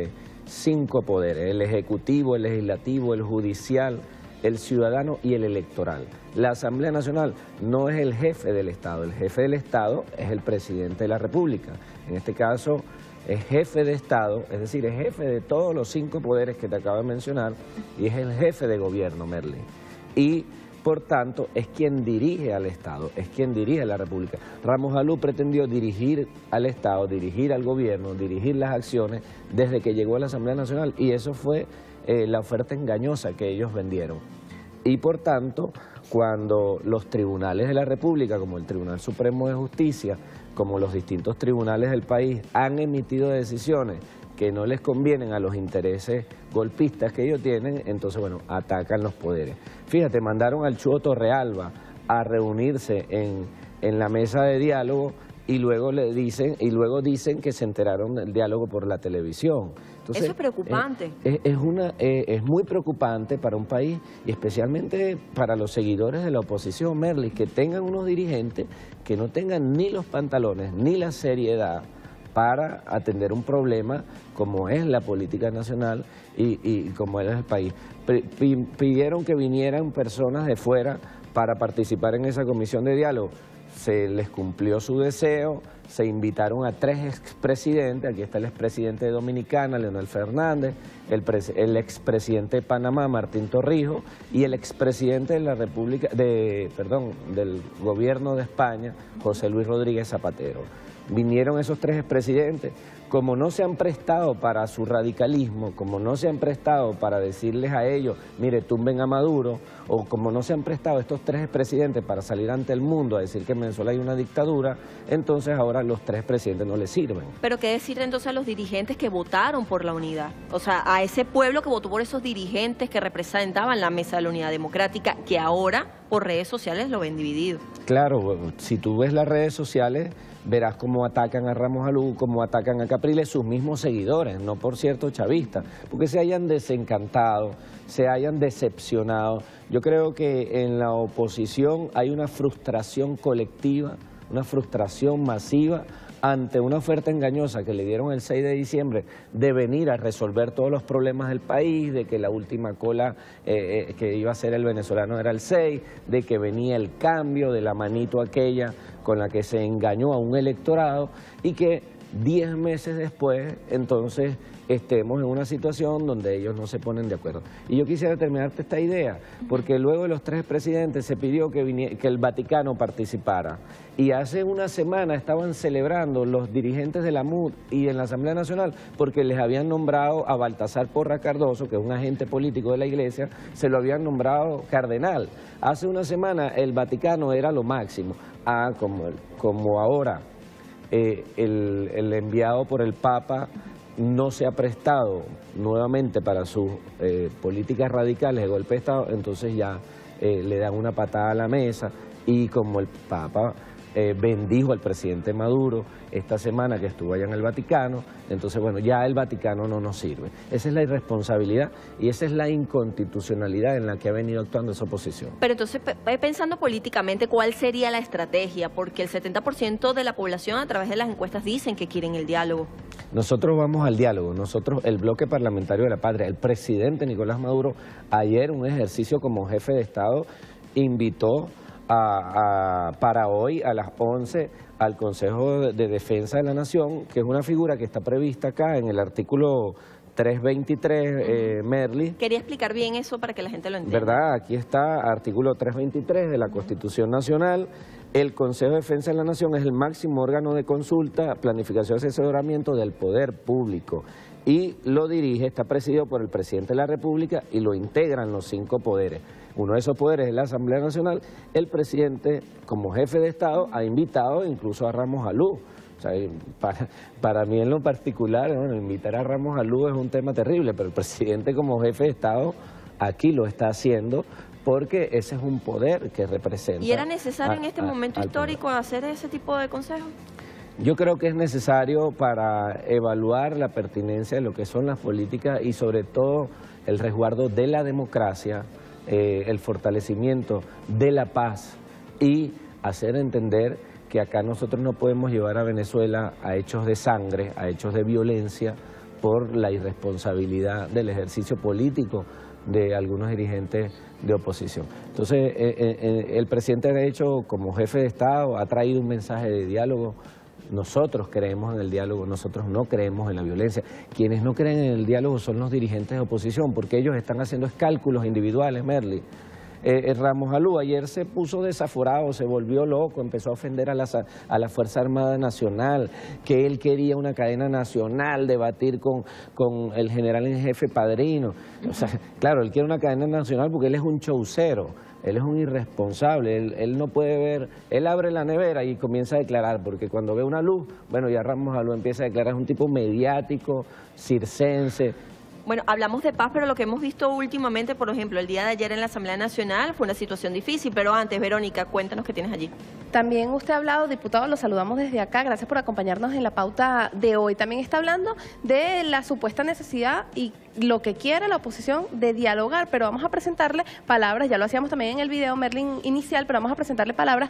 cinco poderes: el ejecutivo, el legislativo, el judicial, el ciudadano y el electoral. La Asamblea Nacional no es el jefe del Estado, el jefe del Estado es el presidente de la República. En este caso es jefe de Estado, es decir, es jefe de todos los cinco poderes que te acabo de mencionar y es el jefe de gobierno, Merly. Y por tanto es quien dirige al Estado, es quien dirige a la República. Ramos Alú pretendió dirigir al Estado, dirigir al gobierno, dirigir las acciones desde que llegó a la Asamblea Nacional y eso fue eh, la oferta engañosa que ellos vendieron. Y por tanto, cuando los tribunales de la República, como el Tribunal Supremo de Justicia, como los distintos tribunales del país, han emitido decisiones que no les convienen a los intereses golpistas que ellos tienen, entonces, bueno, atacan los poderes. Fíjate, mandaron al Chuo Torrealba a reunirse en, en la mesa de diálogo y luego le dicen y luego dicen que se enteraron del diálogo por la televisión. Entonces, eso es preocupante. Es, es, una, eh, es muy preocupante para un país y especialmente para los seguidores de la oposición, Merly, que tengan unos dirigentes que no tengan ni los pantalones ni la seriedad para atender un problema como es la política nacional y, y como es el país. Pidieron que vinieran personas de fuera para participar en esa comisión de diálogo. Se les cumplió su deseo, se invitaron a tres expresidentes, aquí está el expresidente de Dominicana, Leonel Fernández, el, el expresidente de Panamá, Martín Torrijos, y el expresidente de la República, de, perdón, del gobierno de España, José Luis Rodríguez Zapatero. Vinieron esos tres expresidentes, como no se han prestado para su radicalismo, como no se han prestado para decirles a ellos, mire, tumben a Maduro, o como no se han prestado estos tres expresidentes para salir ante el mundo a decir que en Venezuela hay una dictadura, entonces ahora los tres presidentes no les sirven. Pero ¿qué decir entonces a los dirigentes que votaron por la unidad? O sea, a ese pueblo que votó por esos dirigentes que representaban la mesa de la unidad democrática, que ahora por redes sociales lo ven dividido. Claro, si tú ves las redes sociales, verás cómo atacan a Ramos Alú, cómo atacan a Capriles, sus mismos seguidores, no por cierto chavistas, porque se hayan desencantado, se hayan decepcionado. Yo creo que en la oposición hay una frustración colectiva, una frustración masiva ante una oferta engañosa que le dieron el seis de diciembre de venir a resolver todos los problemas del país, de que la última cola eh, eh, que iba a ser el venezolano era el seis, de que venía el cambio, de la manito aquella con la que se engañó a un electorado y que diez meses después entonces estemos en una situación donde ellos no se ponen de acuerdo. Y yo quisiera terminarte esta idea, porque luego de los tres presidentes se pidió que, viniera, que el Vaticano participara. Y hace una semana estaban celebrando los dirigentes de la M U D y en la Asamblea Nacional porque les habían nombrado a Baltasar Porras Cardoso, que es un agente político de la Iglesia, se lo habían nombrado cardenal. Hace una semana el Vaticano era lo máximo. Ah, como, como ahora eh, el, el enviado por el Papa no se ha prestado nuevamente para sus eh, políticas radicales de golpe de Estado, entonces ya eh, le dan una patada a la mesa y como el Papa eh, bendijo al presidente Maduro esta semana que estuvo allá en el Vaticano, entonces bueno, ya el Vaticano no nos sirve. Esa es la irresponsabilidad y esa es la inconstitucionalidad en la que ha venido actuando esa oposición. Pero entonces, pensando políticamente, ¿cuál sería la estrategia? Porque el setenta por ciento de la población a través de las encuestas dicen que quieren el diálogo. Nosotros vamos al diálogo, nosotros, el bloque parlamentario de la patria, el presidente Nicolás Maduro, ayer un ejercicio como jefe de Estado, invitó a, a, para hoy a las once al Consejo de Defensa de la Nación, que es una figura que está prevista acá en el artículo trescientos veintitrés, eh, Merly. Quería explicar bien eso para que la gente lo entienda. ¿Verdad? Aquí está artículo trescientos veintitrés de la Constitución Nacional. El Consejo de Defensa de la Nación es el máximo órgano de consulta, planificación y asesoramiento del poder público y lo dirige, está presidido por el presidente de la República y lo integran los cinco poderes. Uno de esos poderes es la Asamblea Nacional. El presidente, como jefe de Estado, ha invitado incluso a Ramos Alú. O sea, para, para mí en lo particular, bueno, invitar a Ramos Alú es un tema terrible, pero el presidente como jefe de Estado aquí lo está haciendo porque ese es un poder que representa. ¿Y era necesario a, en este a, momento histórico poder. hacer ese tipo de consejos? Yo creo que es necesario para evaluar la pertinencia de lo que son las políticas y sobre todo el resguardo de la democracia, eh, el fortalecimiento de la paz y hacer entender que acá nosotros no podemos llevar a Venezuela a hechos de sangre, a hechos de violencia, por la irresponsabilidad del ejercicio político de algunos dirigentes de oposición. Entonces, eh, eh, el presidente, de hecho, como jefe de Estado, ha traído un mensaje de diálogo. Nosotros creemos en el diálogo, nosotros no creemos en la violencia. Quienes no creen en el diálogo son los dirigentes de oposición, porque ellos están haciendo cálculos individuales, Merly. Eh, Ramos Alú ayer se puso desaforado, se volvió loco, empezó a ofender a la, a la Fuerza Armada Nacional, que él quería una cadena nacional, debatir con, con el general en jefe Padrino. O sea, claro, él quiere una cadena nacional porque él es un chaucero. Él es un irresponsable, él, él no puede ver, él abre la nevera y comienza a declarar, porque cuando ve una luz, bueno, ya Ramos Alú empieza a declarar, es un tipo mediático, circense. Bueno, hablamos de paz, pero lo que hemos visto últimamente, por ejemplo, el día de ayer en la Asamblea Nacional fue una situación difícil, pero antes, Verónica, cuéntanos qué tienes allí. También usted ha hablado, diputado, lo saludamos desde acá, gracias por acompañarnos en la pauta de hoy. También está hablando de la supuesta necesidad y lo que quiere la oposición de dialogar, pero vamos a presentarle palabras, ya lo hacíamos también en el video Merlin inicial, pero vamos a presentarle palabras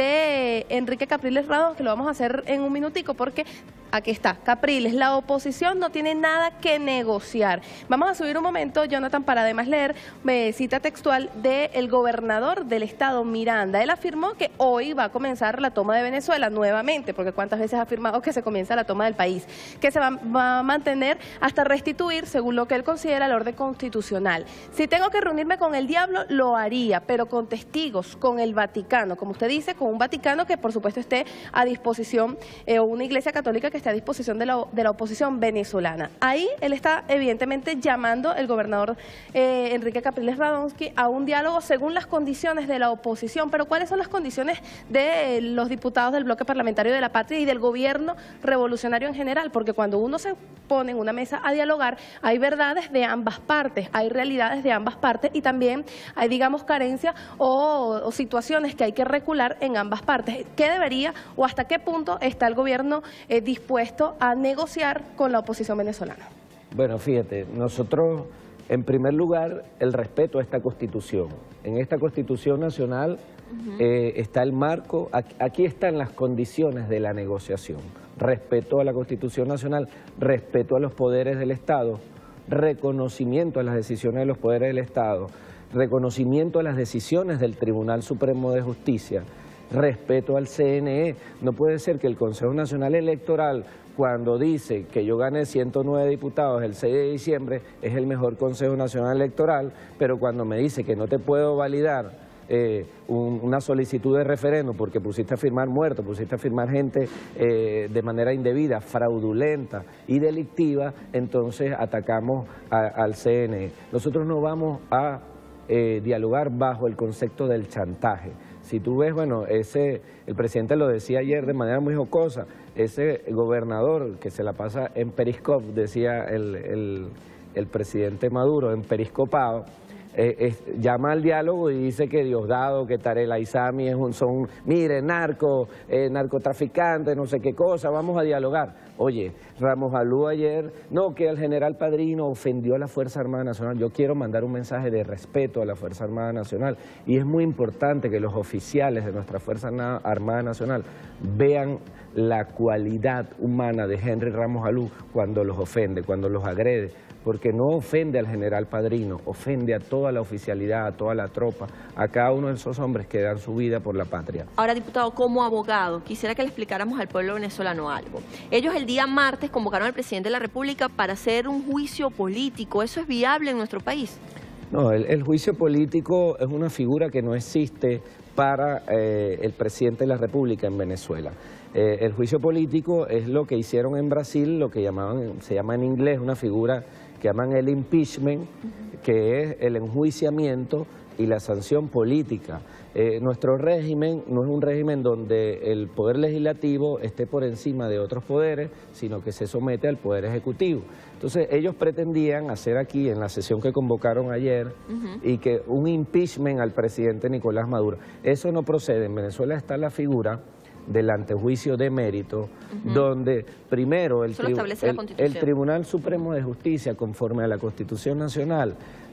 de Enrique Capriles Radons, que lo vamos a hacer en un minutico porque aquí está, Capriles, la oposición no tiene nada que negociar. Vamos a subir un momento, Jonathan, para además leer me cita textual del gobernador del estado Miranda. Él afirmó que hoy va a comenzar la toma de Venezuela nuevamente, porque cuántas veces ha afirmado que se comienza la toma del país, que se va, va a mantener hasta restituir, según lo que él considera, el orden constitucional. Si tengo que reunirme con el diablo, lo haría, pero con testigos, con el Vaticano, como usted dice, con un Vaticano que por supuesto esté a disposición, eh, o una iglesia católica que esté a disposición de la, de la oposición venezolana. Ahí él está evidentemente llamando, el gobernador eh, Enrique Capriles Radons, a un diálogo según las condiciones de la oposición. Pero ¿cuáles son las condiciones de los diputados del bloque parlamentario de la Patria y del gobierno revolucionario en general? Porque cuando uno se pone en una mesa a dialogar, hay verdades de ambas partes, hay realidades de ambas partes y también hay, digamos, carencias o, o situaciones que hay que recular en ambas partes. ¿Qué debería o hasta qué punto está el gobierno eh, dispuesto a negociar con la oposición venezolana? Bueno, fíjate, nosotros, en primer lugar, el respeto a esta Constitución. En esta Constitución Nacional uh-huh. eh, está el marco, aquí, aquí están las condiciones de la negociación. Respeto a la Constitución Nacional, respeto a los poderes del Estado, reconocimiento a las decisiones de los poderes del Estado, reconocimiento a las decisiones del Tribunal Supremo de Justicia, respeto al C N E. No puede ser que el Consejo Nacional Electoral, cuando dice que yo gane ciento nueve diputados el seis de diciembre, es el mejor Consejo Nacional Electoral, pero cuando me dice que no te puedo validar eh, un, una solicitud de referéndum porque pusiste a firmar muertos, pusiste a firmar gente eh, de manera indebida, fraudulenta y delictiva, entonces atacamos a, al C N E. Nosotros no vamos a eh, dialogar bajo el concepto del chantaje. Si tú ves, bueno, ese, el presidente lo decía ayer de manera muy jocosa, ese gobernador que se la pasa en Periscope, decía el, el, el presidente Maduro, en periscopado, eh, eh, llama al diálogo y dice que Diosdado, que Tarek El Aissami es un, son, mire, narco, eh, narcotraficante, no sé qué cosa, vamos a dialogar. Oye, Ramos Alú ayer, no, que el general Padrino ofendió a la Fuerza Armada Nacional. Yo quiero mandar un mensaje de respeto a la Fuerza Armada Nacional y es muy importante que los oficiales de nuestra Fuerza Armada Nacional vean la cualidad humana de Henry Ramos Alú cuando los ofende, cuando los agrede, porque no ofende al general Padrino, ofende a toda la oficialidad, a toda la tropa, a cada uno de esos hombres que dan su vida por la patria. Ahora, diputado, como abogado, quisiera que le explicáramos al pueblo venezolano algo. Ellos el día martes convocaron al presidente de la República para hacer un juicio político. ¿Eso es viable en nuestro país? No, el, el juicio político es una figura que no existe para eh, el presidente de la República en Venezuela. Eh, el juicio político es lo que hicieron en Brasil, lo que llamaban, se llama en inglés una figura que llaman el impeachment, que es el enjuiciamiento y la sanción política. Eh, nuestro régimen no es un régimen donde el poder legislativo esté por encima de otros poderes, sino que se somete al poder ejecutivo. Entonces ellos pretendían hacer aquí, en la sesión que convocaron ayer, uh-huh. y que un impeachment al presidente Nicolás Maduro. Eso no procede. En Venezuela está la figura del antejuicio de mérito, uh-huh. donde primero el, tri el, el Tribunal Supremo de Justicia, conforme a la Constitución Nacional,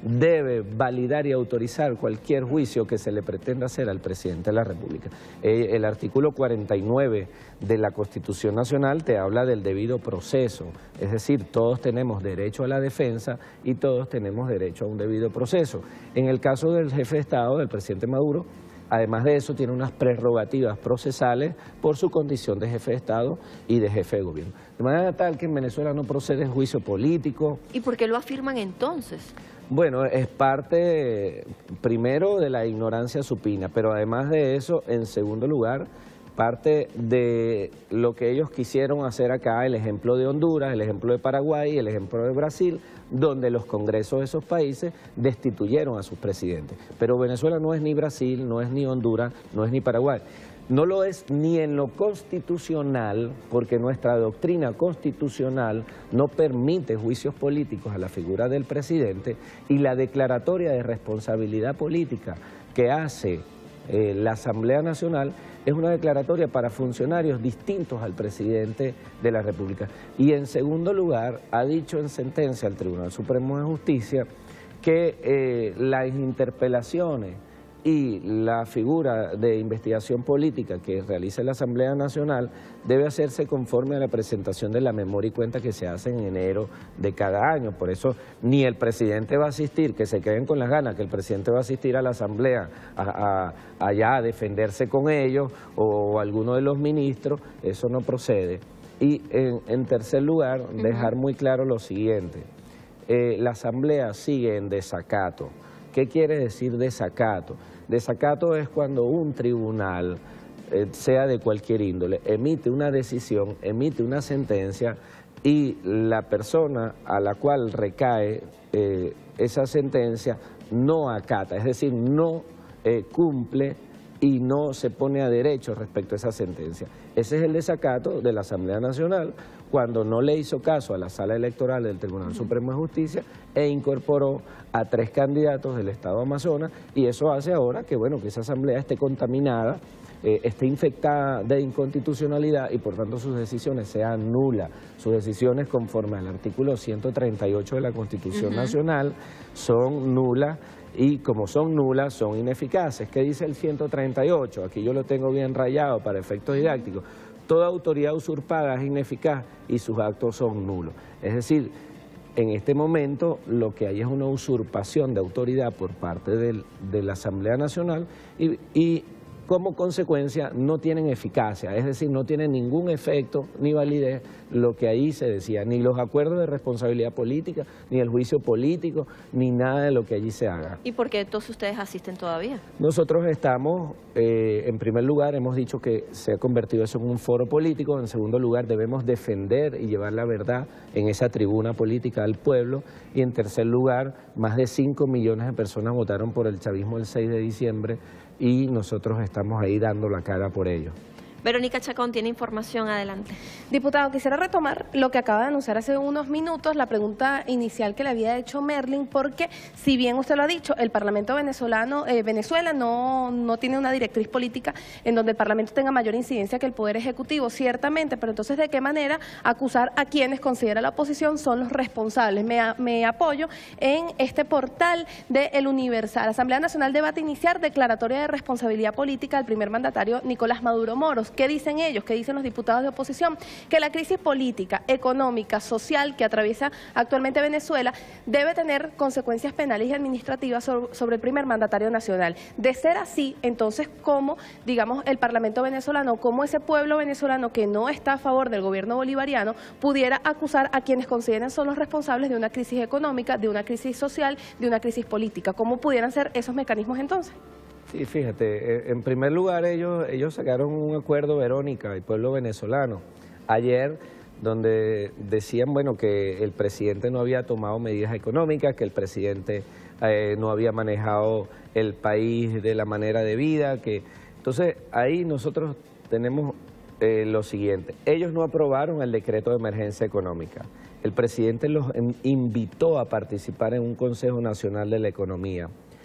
debe validar y autorizar cualquier juicio que se le pretenda hacer al presidente de la República. Eh, el artículo cuarenta y nueve de la Constitución Nacional te habla del debido proceso, es decir, todos tenemos derecho a la defensa y todos tenemos derecho a un debido proceso. En el caso del jefe de Estado, del presidente Maduro, además de eso, tiene unas prerrogativas procesales por su condición de jefe de Estado y de jefe de gobierno. De manera tal que en Venezuela no procede juicio político. ¿Y por qué lo afirman entonces? Bueno, es parte, primero, de la ignorancia supina, pero además de eso, en segundo lugar, parte de lo que ellos quisieron hacer acá, el ejemplo de Honduras, el ejemplo de Paraguay, el ejemplo de Brasil, donde los congresos de esos países destituyeron a sus presidentes. Pero Venezuela no es ni Brasil, no es ni Honduras, no es ni Paraguay. No lo es ni en lo constitucional, porque nuestra doctrina constitucional no permite juicios políticos a la figura del presidente, y la declaratoria de responsabilidad política que hace eh, la Asamblea Nacional es una declaratoria para funcionarios distintos al presidente de la República. Y en segundo lugar, ha dicho en sentencia al Tribunal Supremo de Justicia que eh, las interpelaciones y la figura de investigación política que realiza la Asamblea Nacional debe hacerse conforme a la presentación de la memoria y cuenta que se hace en enero de cada año. Por eso ni el presidente va a asistir, que se queden con las ganas, que el presidente va a asistir a la Asamblea a, a, allá a defenderse con ellos o, o alguno de los ministros, eso no procede. Y en, en tercer lugar, uh-huh. dejar muy claro lo siguiente, eh, la Asamblea sigue en desacato. ¿Qué quiere decir desacato? Desacato es cuando un tribunal, eh, sea de cualquier índole, emite una decisión, emite una sentencia y la persona a la cual recae eh, esa sentencia no acata, es decir, no eh, cumple y no se pone a derecho respecto a esa sentencia. Ese es el desacato de la Asamblea Nacional cuando no le hizo caso a la Sala Electoral del Tribunal Supremo de Justicia e incorporó a tres candidatos del Estado Amazonas, y eso hace ahora que, bueno, que esa Asamblea esté contaminada, eh, esté infectada de inconstitucionalidad y por tanto sus decisiones sean nulas. Sus decisiones conforme al artículo ciento treinta y ocho de la Constitución uh-huh. Nacional son nulas, y como son nulas, son ineficaces. ¿Qué dice el ciento treinta y ocho? Aquí yo lo tengo bien rayado para efectos didácticos. Toda autoridad usurpada es ineficaz y sus actos son nulos. Es decir, en este momento lo que hay es una usurpación de autoridad por parte del, de la Asamblea Nacional y, y como consecuencia no tienen eficacia, es decir, no tienen ningún efecto ni validez lo que ahí se decía, ni los acuerdos de responsabilidad política, ni el juicio político, ni nada de lo que allí se haga. ¿Y por qué todos ustedes asisten todavía? Nosotros estamos, eh, en primer lugar, hemos dicho que se ha convertido eso en un foro político, en segundo lugar, debemos defender y llevar la verdad en esa tribuna política al pueblo, y en tercer lugar, más de cinco millones de personas votaron por el chavismo el seis de diciembre, y nosotros estamos ahí dando la cara por ello. Verónica Chacón tiene información, adelante. Diputado, quisiera retomar lo que acaba de anunciar hace unos minutos, la pregunta inicial que le había hecho Merlin, porque si bien usted lo ha dicho, el Parlamento venezolano, eh, Venezuela no, no tiene una directriz política en donde el Parlamento tenga mayor incidencia que el Poder Ejecutivo, ciertamente, pero entonces ¿de qué manera acusar a quienes considera la oposición son los responsables? Me, a, me apoyo en este portal de El Universal. La Asamblea Nacional debate iniciar declaratoria de responsabilidad política al primer mandatario Nicolás Maduro Moros. ¿Qué dicen ellos? ¿Qué dicen los diputados de oposición? Que la crisis política, económica, social que atraviesa actualmente Venezuela debe tener consecuencias penales y administrativas sobre, sobre el primer mandatario nacional. De ser así, entonces, ¿cómo, digamos, el Parlamento venezolano, cómo ese pueblo venezolano que no está a favor del gobierno bolivariano pudiera acusar a quienes consideran son los responsables de una crisis económica, de una crisis social, de una crisis política? ¿Cómo pudieran ser esos mecanismos entonces? Sí, fíjate, en primer lugar ellos, ellos sacaron un acuerdo, Verónica, el pueblo venezolano, ayer, donde decían, bueno, que el presidente no había tomado medidas económicas, que el presidente eh, no había manejado el país de la manera debida, que entonces ahí nosotros tenemos eh, lo siguiente, ellos no aprobaron el decreto de emergencia económica, el presidente los invitó a participar en un Consejo Nacional de la Economía.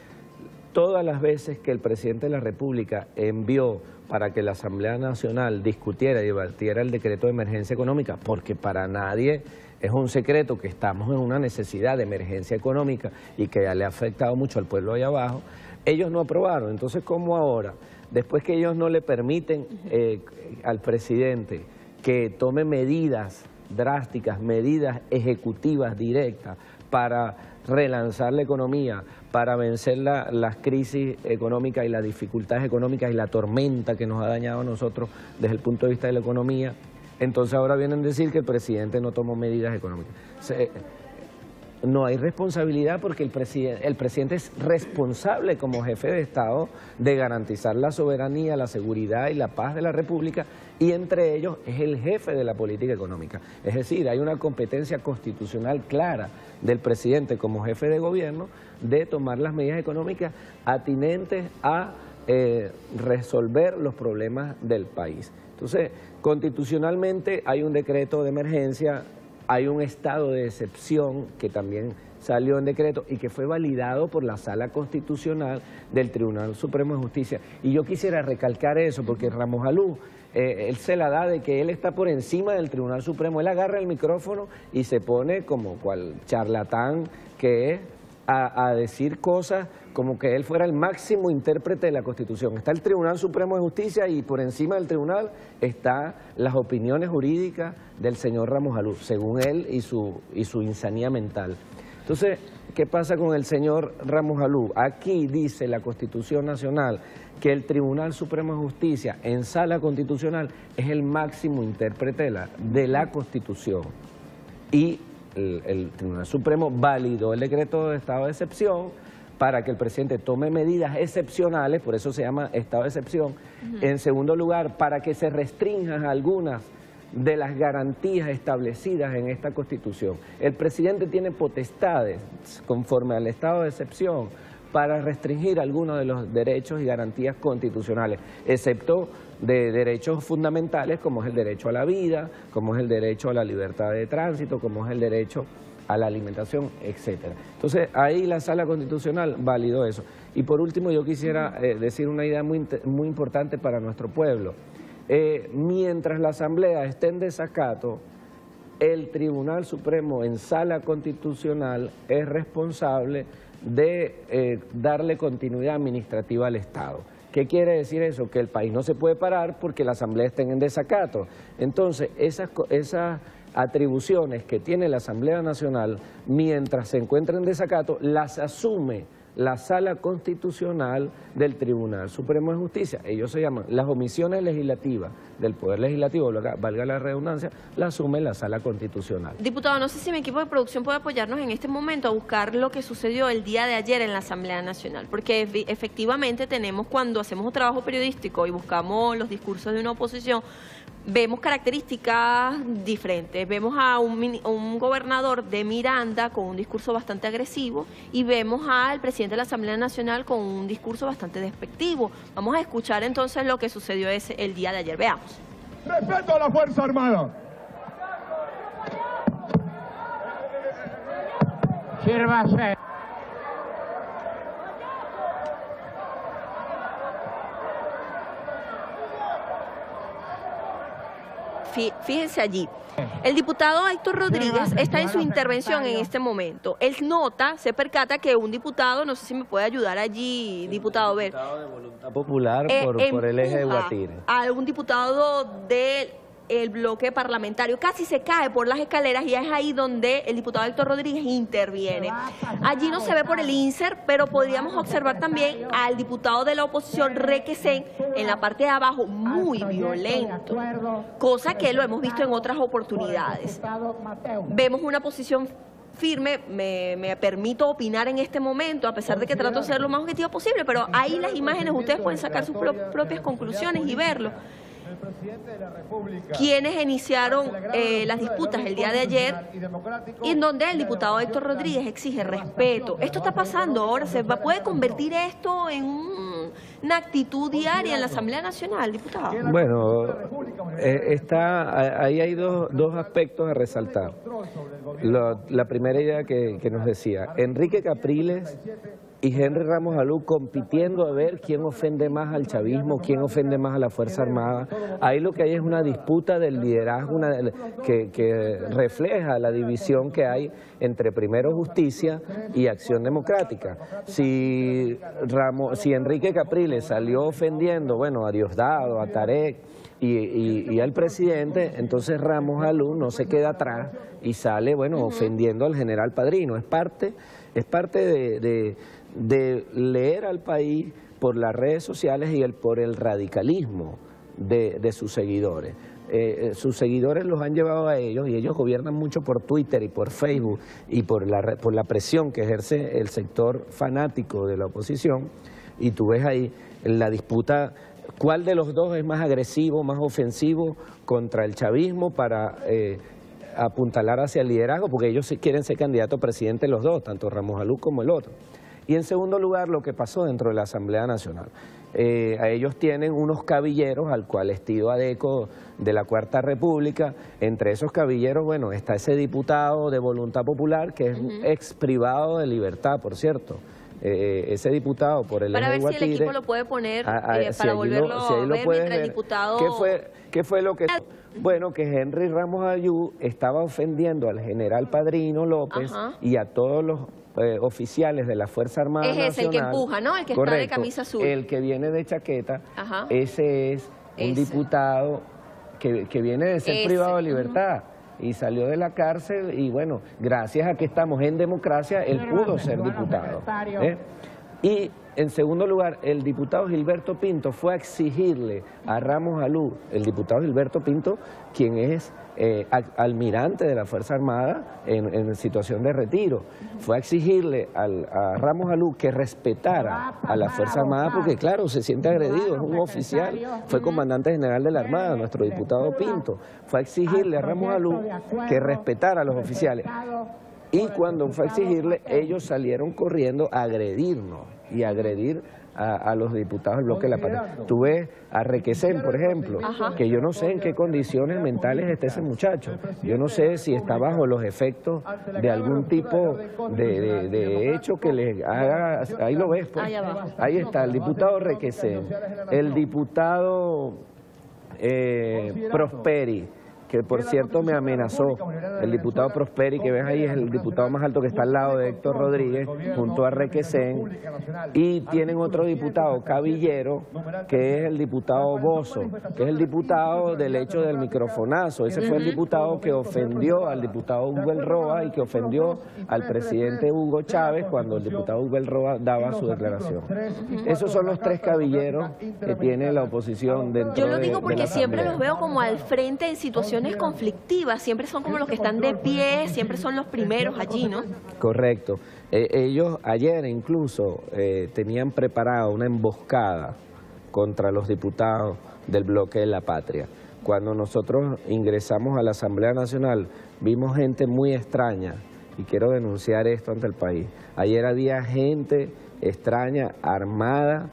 Todas las veces que el presidente de la República envió para que la Asamblea Nacional discutiera y debatiera el decreto de emergencia económica, porque para nadie Es un secreto que estamos en una necesidad de emergencia económica y que le ha afectado mucho al pueblo allá abajo. Ellos no aprobaron, entonces ¿cómo ahora? Después que ellos no le permiten eh, al presidente que tome medidas drásticas, medidas ejecutivas directas para relanzar la economía, para vencer la, las crisis económicas y las dificultades económicas y la tormenta que nos ha dañado a nosotros desde el punto de vista de la economía, entonces ahora vienen a decir que el presidente no tomó medidas económicas. Se, no hay responsabilidad porque el, preside, el presidente es responsable como jefe de Estado de garantizar la soberanía, la seguridad y la paz de la República, y entre ellos es el jefe de la política económica. Es decir, hay una competencia constitucional clara del presidente como jefe de gobierno de tomar las medidas económicas atinentes a eh, resolver los problemas del país. Entonces, constitucionalmente hay un decreto de emergencia, hay un estado de excepción que también salió en decreto y que fue validado por la Sala Constitucional del Tribunal Supremo de Justicia. Y yo quisiera recalcar eso porque Ramos Alú, eh, él se la da de que él está por encima del Tribunal Supremo. Él agarra el micrófono y se pone como cual charlatán que es a, a decir cosas como que él fuera el máximo intérprete de la Constitución. Está el Tribunal Supremo de Justicia y por encima del tribunal están las opiniones jurídicas del señor Ramos Alú, según él y su, y su insanía mental. Entonces, ¿qué pasa con el señor Ramos Alú? Aquí dice la Constitución Nacional que el Tribunal Supremo de Justicia en sala constitucional es el máximo intérprete de la, de la Constitución. Y el, el Tribunal Supremo validó el decreto de estado de excepción para que el presidente tome medidas excepcionales, por eso se llama estado de excepción. Uh-huh. En segundo lugar, para que se restrinjan algunas de las garantías establecidas en esta Constitución. El presidente tiene potestades, conforme al estado de excepción, para restringir algunos de los derechos y garantías constitucionales, excepto de derechos fundamentales como es el derecho a la vida, como es el derecho a la libertad de tránsito, como es el derecho a la alimentación, etcétera. Entonces, ahí la Sala Constitucional validó eso. Y por último, yo quisiera eh, decir una idea muy, muy importante para nuestro pueblo. Eh, mientras la Asamblea esté en desacato, el Tribunal Supremo en Sala Constitucional es responsable de eh, darle continuidad administrativa al Estado. ¿Qué quiere decir eso? Que el país no se puede parar porque la Asamblea esté en desacato. Entonces, esas, esas atribuciones que tiene la Asamblea Nacional, mientras se encuentra en desacato, las asume la Sala Constitucional del Tribunal Supremo de Justicia. Ellos se llaman las omisiones legislativas del Poder Legislativo, valga la redundancia, la asume la Sala Constitucional. Diputado, no sé si mi equipo de producción puede apoyarnos en este momento a buscar lo que sucedió el día de ayer en la Asamblea Nacional, porque efectivamente tenemos, cuando hacemos un trabajo periodístico y buscamos los discursos de una oposición, vemos características diferentes. Vemos a un, un gobernador de Miranda con un discurso bastante agresivo y vemos al presidente de la Asamblea Nacional con un discurso bastante despectivo. Vamos a escuchar entonces lo que sucedió ese, el día de ayer. Veamos. Respeto a la Fuerza Armada. Sírvase. Fíjense allí, el diputado Héctor Rodríguez está en su intervención en este momento. Él nota, se percata que un diputado, no sé si me puede ayudar allí, diputado, ver. Un diputado de Voluntad Popular eh, por, por el eje de Guatire. A un diputado del el bloque parlamentario, casi se cae por las escaleras y es ahí donde el diputado Héctor Rodríguez interviene. Allí no se ve por el insert, pero podríamos observar también al diputado de la oposición, Requesén, en la parte de abajo, muy violento, cosa que lo hemos visto en otras oportunidades. Vemos una posición firme, me, me permito opinar en este momento, a pesar de que trato de ser lo más objetivo posible, pero ahí las imágenes ustedes pueden sacar sus pro propias conclusiones y verlo. Quienes iniciaron eh, las disputas el día de ayer y en donde el diputado Héctor Rodríguez exige respeto. Esto está pasando ahora, ¿se va, puede convertir esto en un, una actitud diaria en la Asamblea Nacional, diputado? Bueno, eh, está, ahí hay dos, dos aspectos a resaltar. Lo, la primera idea que, que nos decía, Enrique Capriles y Henry Ramos Alú compitiendo a ver quién ofende más al chavismo, quién ofende más a la Fuerza Armada. Ahí lo que hay es una disputa del liderazgo una, que, que refleja la división que hay entre primero Justicia y Acción Democrática. Si, Ramos, si Enrique Capriles salió ofendiendo, bueno, a Diosdado, a Tarek y, y, y al presidente, entonces Ramos Alú no se queda atrás y sale, bueno, ofendiendo al general Padrino. Es parte, es parte de, de, de leer al país por las redes sociales y el, por el radicalismo de, de sus seguidores. Eh, sus seguidores los han llevado a ellos y ellos gobiernan mucho por Twitter y por Facebook y por la, por la presión que ejerce el sector fanático de la oposición, y tú ves ahí la disputa, cuál de los dos es más agresivo, más ofensivo contra el chavismo para eh, apuntalar hacia el liderazgo, porque ellos quieren ser candidatos a presidente los dos, tanto Ramos Alú como el otro. Y en segundo lugar, lo que pasó dentro de la Asamblea Nacional. Eh, a ellos tienen unos cabilleros al cual estilo adeco de la Cuarta República. Entre esos cabilleros, bueno, está ese diputado de Voluntad Popular, que es uh-huh. ex privado de libertad, por cierto. Eh, ese diputado por el para ver si el equipo lo puede poner a, a, eh, si para volverlo lo, si a ver mientras el diputado... ¿Qué fue, ¿Qué fue lo que...? Bueno, que Henry Ramos Alú estaba ofendiendo al general Padrino López Ajá. y a todos los eh, oficiales de la Fuerza Armada Nacional. Es el que empuja, ¿no? El que Correcto, está de camisa azul. El que viene de chaqueta, Ajá. ese es un ese. diputado que, que viene de ser ese. privado de libertad. Uh-huh. Y salió de la cárcel y bueno, gracias a que estamos en democracia, él pudo ser diputado. ¿eh? Y en segundo lugar, el diputado Gilberto Pinto fue a exigirle a Ramos Alú, el diputado Gilberto Pinto, quien es eh, almirante de la Fuerza Armada en, en situación de retiro, fue a exigirle al, a Ramos Alú que respetara a la Fuerza Armada porque claro, se siente agredido, es un oficial, fue comandante general de la Armada, nuestro diputado Pinto, fue a exigirle a Ramos Alú que respetara a los oficiales. Y cuando fue a exigirle, ellos salieron corriendo a agredirnos y a agredir a, a los diputados del bloque de la patria. Tú ves a Requesén, por ejemplo, Ajá. que yo no sé en qué condiciones mentales está ese muchacho. Yo no sé si está bajo los efectos de algún tipo de, de, de hecho que le haga... Ahí lo ves, pues. Ahí está, el diputado Requesén, el diputado eh, Prosperi, que por cierto me amenazó, el diputado Prosperi, que ves ahí, es el diputado más alto que está al lado de Héctor Rodríguez, junto a Requesén, y tienen otro diputado, Cabillero, que es el diputado Bozo, que es el diputado del hecho del microfonazo. Ese fue el diputado que ofendió al diputado Hugo El Roa y que ofendió al presidente Hugo Chávez cuando el diputado Hugo El Roa daba su declaración. Esos son los tres cabilleros que tiene la oposición dentro de Yo lo digo porque de siempre los veo como al frente en situaciones conflictivas, siempre son como los que están de pie, siempre son los primeros allí, ¿no? Correcto. Eh, ellos ayer incluso eh, tenían preparada una emboscada contra los diputados del bloque de la patria. Cuando nosotros ingresamos a la Asamblea Nacional, vimos gente muy extraña, y quiero denunciar esto ante el país. Ayer había gente extraña, armada,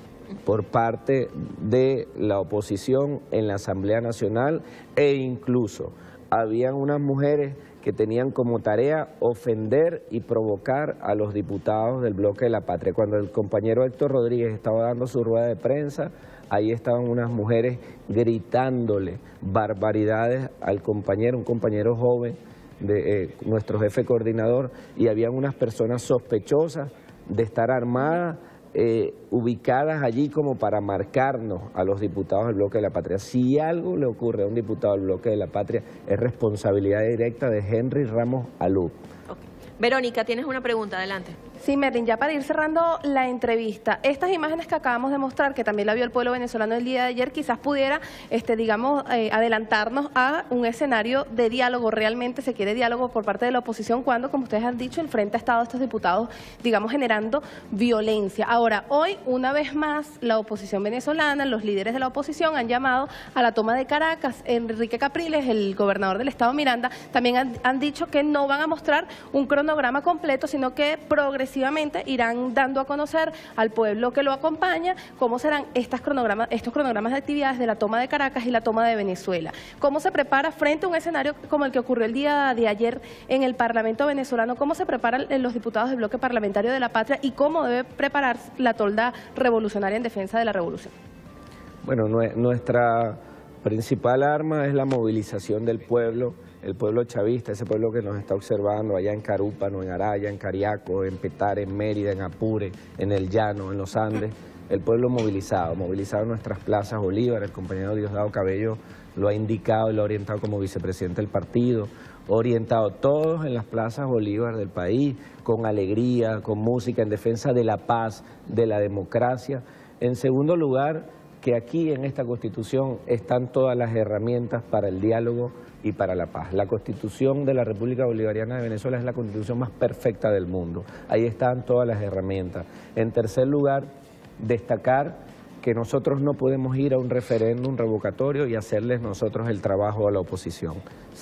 por parte de la oposición en la Asamblea Nacional, e incluso habían unas mujeres que tenían como tarea ofender y provocar a los diputados del bloque de la patria. Cuando el compañero Héctor Rodríguez estaba dando su rueda de prensa, ahí estaban unas mujeres gritándole barbaridades al compañero, un compañero joven, de eh, nuestro jefe coordinador, y habían unas personas sospechosas de estar armadas, Eh, ubicadas allí como para marcarnos a los diputados del bloque de la patria. Si algo le ocurre a un diputado del bloque de la patria, es responsabilidad directa de Henry Ramos Alú. Okay. Verónica, tienes una pregunta, adelante. Sí, Merlin, ya para ir cerrando la entrevista, estas imágenes que acabamos de mostrar, que también la vio el pueblo venezolano el día de ayer, quizás pudiera, este, digamos, eh, adelantarnos a un escenario de diálogo. Realmente se quiere diálogo por parte de la oposición cuando, como ustedes han dicho, el frente ha estado estos diputados, digamos, generando violencia. Ahora, hoy, una vez más, la oposición venezolana, los líderes de la oposición han llamado a la toma de Caracas. Enrique Capriles, el gobernador del estado Miranda, también han, han dicho que no van a mostrar un cronograma completo, sino que progresivamente progresivamente irán dando a conocer al pueblo que lo acompaña cómo serán estas cronogramas, estos cronogramas de actividades de la toma de Caracas y la toma de Venezuela. Cómo se prepara frente a un escenario como el que ocurrió el día de ayer en el Parlamento venezolano, cómo se preparan los diputados del bloque parlamentario de la Patria y cómo debe prepararse la tolda revolucionaria en defensa de la revolución. Bueno, nuestra principal arma es la movilización del pueblo, el pueblo chavista, ese pueblo que nos está observando allá en Carúpano, en Araya, en Cariaco, en Petare, en Mérida, en Apure, en el Llano, en los Andes, el pueblo movilizado, movilizado en nuestras plazas Bolívar. El compañero Diosdado Cabello lo ha indicado y lo ha orientado como vicepresidente del partido, orientado todos en las plazas Bolívar del país, con alegría, con música, en defensa de la paz, de la democracia. En segundo lugar, que aquí en esta Constitución están todas las herramientas para el diálogo y para la paz. La Constitución de la República Bolivariana de Venezuela es la Constitución más perfecta del mundo. Ahí están todas las herramientas. En tercer lugar, destacar que nosotros no podemos ir a un referéndum revocatorio y hacerles nosotros el trabajo a la oposición.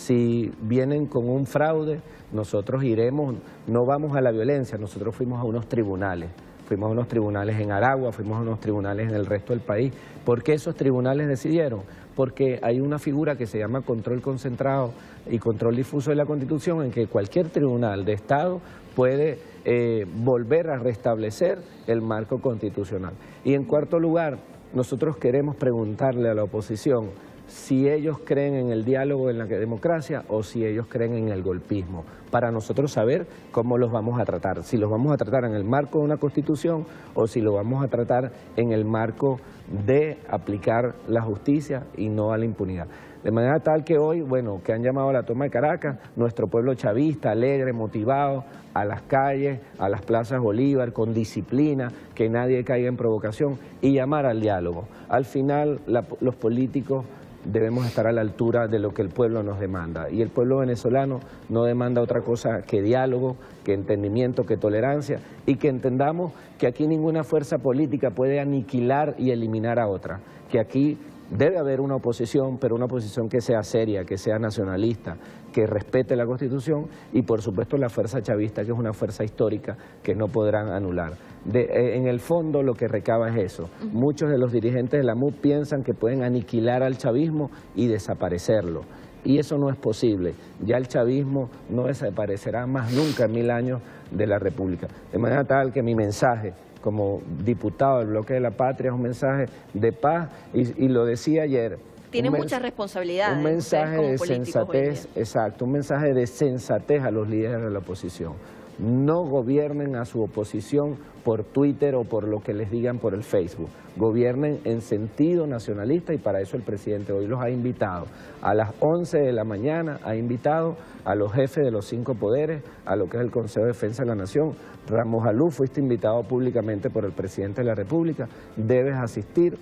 Si vienen con un fraude, nosotros iremos, no vamos a la violencia, nosotros fuimos a unos tribunales. Fuimos a unos tribunales en Aragua, fuimos a unos tribunales en el resto del país. ¿Por qué esos tribunales decidieron? Porque hay una figura que se llama control concentrado y control difuso de la Constitución, en que cualquier tribunal de Estado puede eh, volver a restablecer el marco constitucional. Y en cuarto lugar, nosotros queremos preguntarle a la oposición si ellos creen en el diálogo, en la democracia, o si ellos creen en el golpismo, para nosotros saber cómo los vamos a tratar, si los vamos a tratar en el marco de una Constitución o si lo vamos a tratar en el marco de aplicar la justicia y no a la impunidad. De manera tal que hoy, bueno, que han llamado a la toma de Caracas, nuestro pueblo chavista, alegre, motivado, a las calles, a las plazas Bolívar, con disciplina, que nadie caiga en provocación y llamar al diálogo. Al final, la, los políticos debemos estar a la altura de lo que el pueblo nos demanda. Y el pueblo venezolano no demanda otra cosa que diálogo, que entendimiento, que tolerancia, y que entendamos que aquí ninguna fuerza política puede aniquilar y eliminar a otra, que aquí debe haber una oposición, pero una oposición que sea seria, que sea nacionalista, que respete la Constitución y por supuesto la fuerza chavista, que es una fuerza histórica que no podrán anular. De, eh, en el fondo lo que recaba es eso. Uh-huh. Muchos de los dirigentes de la M U piensan que pueden aniquilar al chavismo y desaparecerlo. Y eso no es posible. Ya el chavismo no desaparecerá más nunca en mil años de la República. De manera tal que mi mensaje como diputado del Bloque de la Patria es un mensaje de paz y, y lo decía ayer. Tiene muchas responsabilidades. Un mensaje de sensatez, exacto, un mensaje de sensatez a los líderes de la oposición. No gobiernen a su oposición por Twitter o por lo que les digan por el Facebook. Gobiernen en sentido nacionalista y para eso el presidente hoy los ha invitado. A las once de la mañana ha invitado a los jefes de los cinco poderes, a lo que es el Consejo de Defensa de la Nación. Ramos Alú, fuiste invitado públicamente por el presidente de la República. Debes asistir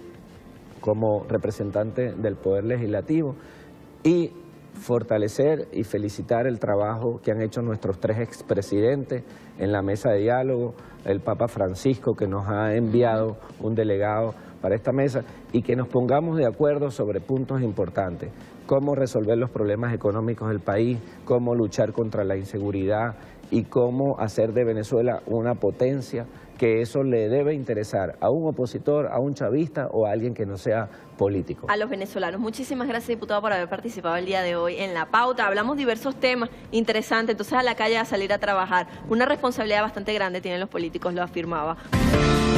como representante del Poder Legislativo y fortalecer y felicitar el trabajo que han hecho nuestros tres expresidentes en la mesa de diálogo, el Papa Francisco que nos ha enviado un delegado para esta mesa y que nos pongamos de acuerdo sobre puntos importantes, cómo resolver los problemas económicos del país, cómo luchar contra la inseguridad y cómo hacer de Venezuela una potencia, que eso le debe interesar a un opositor, a un chavista o a alguien que no sea político. A los venezolanos. Muchísimas gracias, diputado, por haber participado el día de hoy en La Pauta. Hablamos diversos temas interesantes, entonces a la calle a salir a trabajar. Una responsabilidad bastante grande tienen los políticos, lo afirmaba.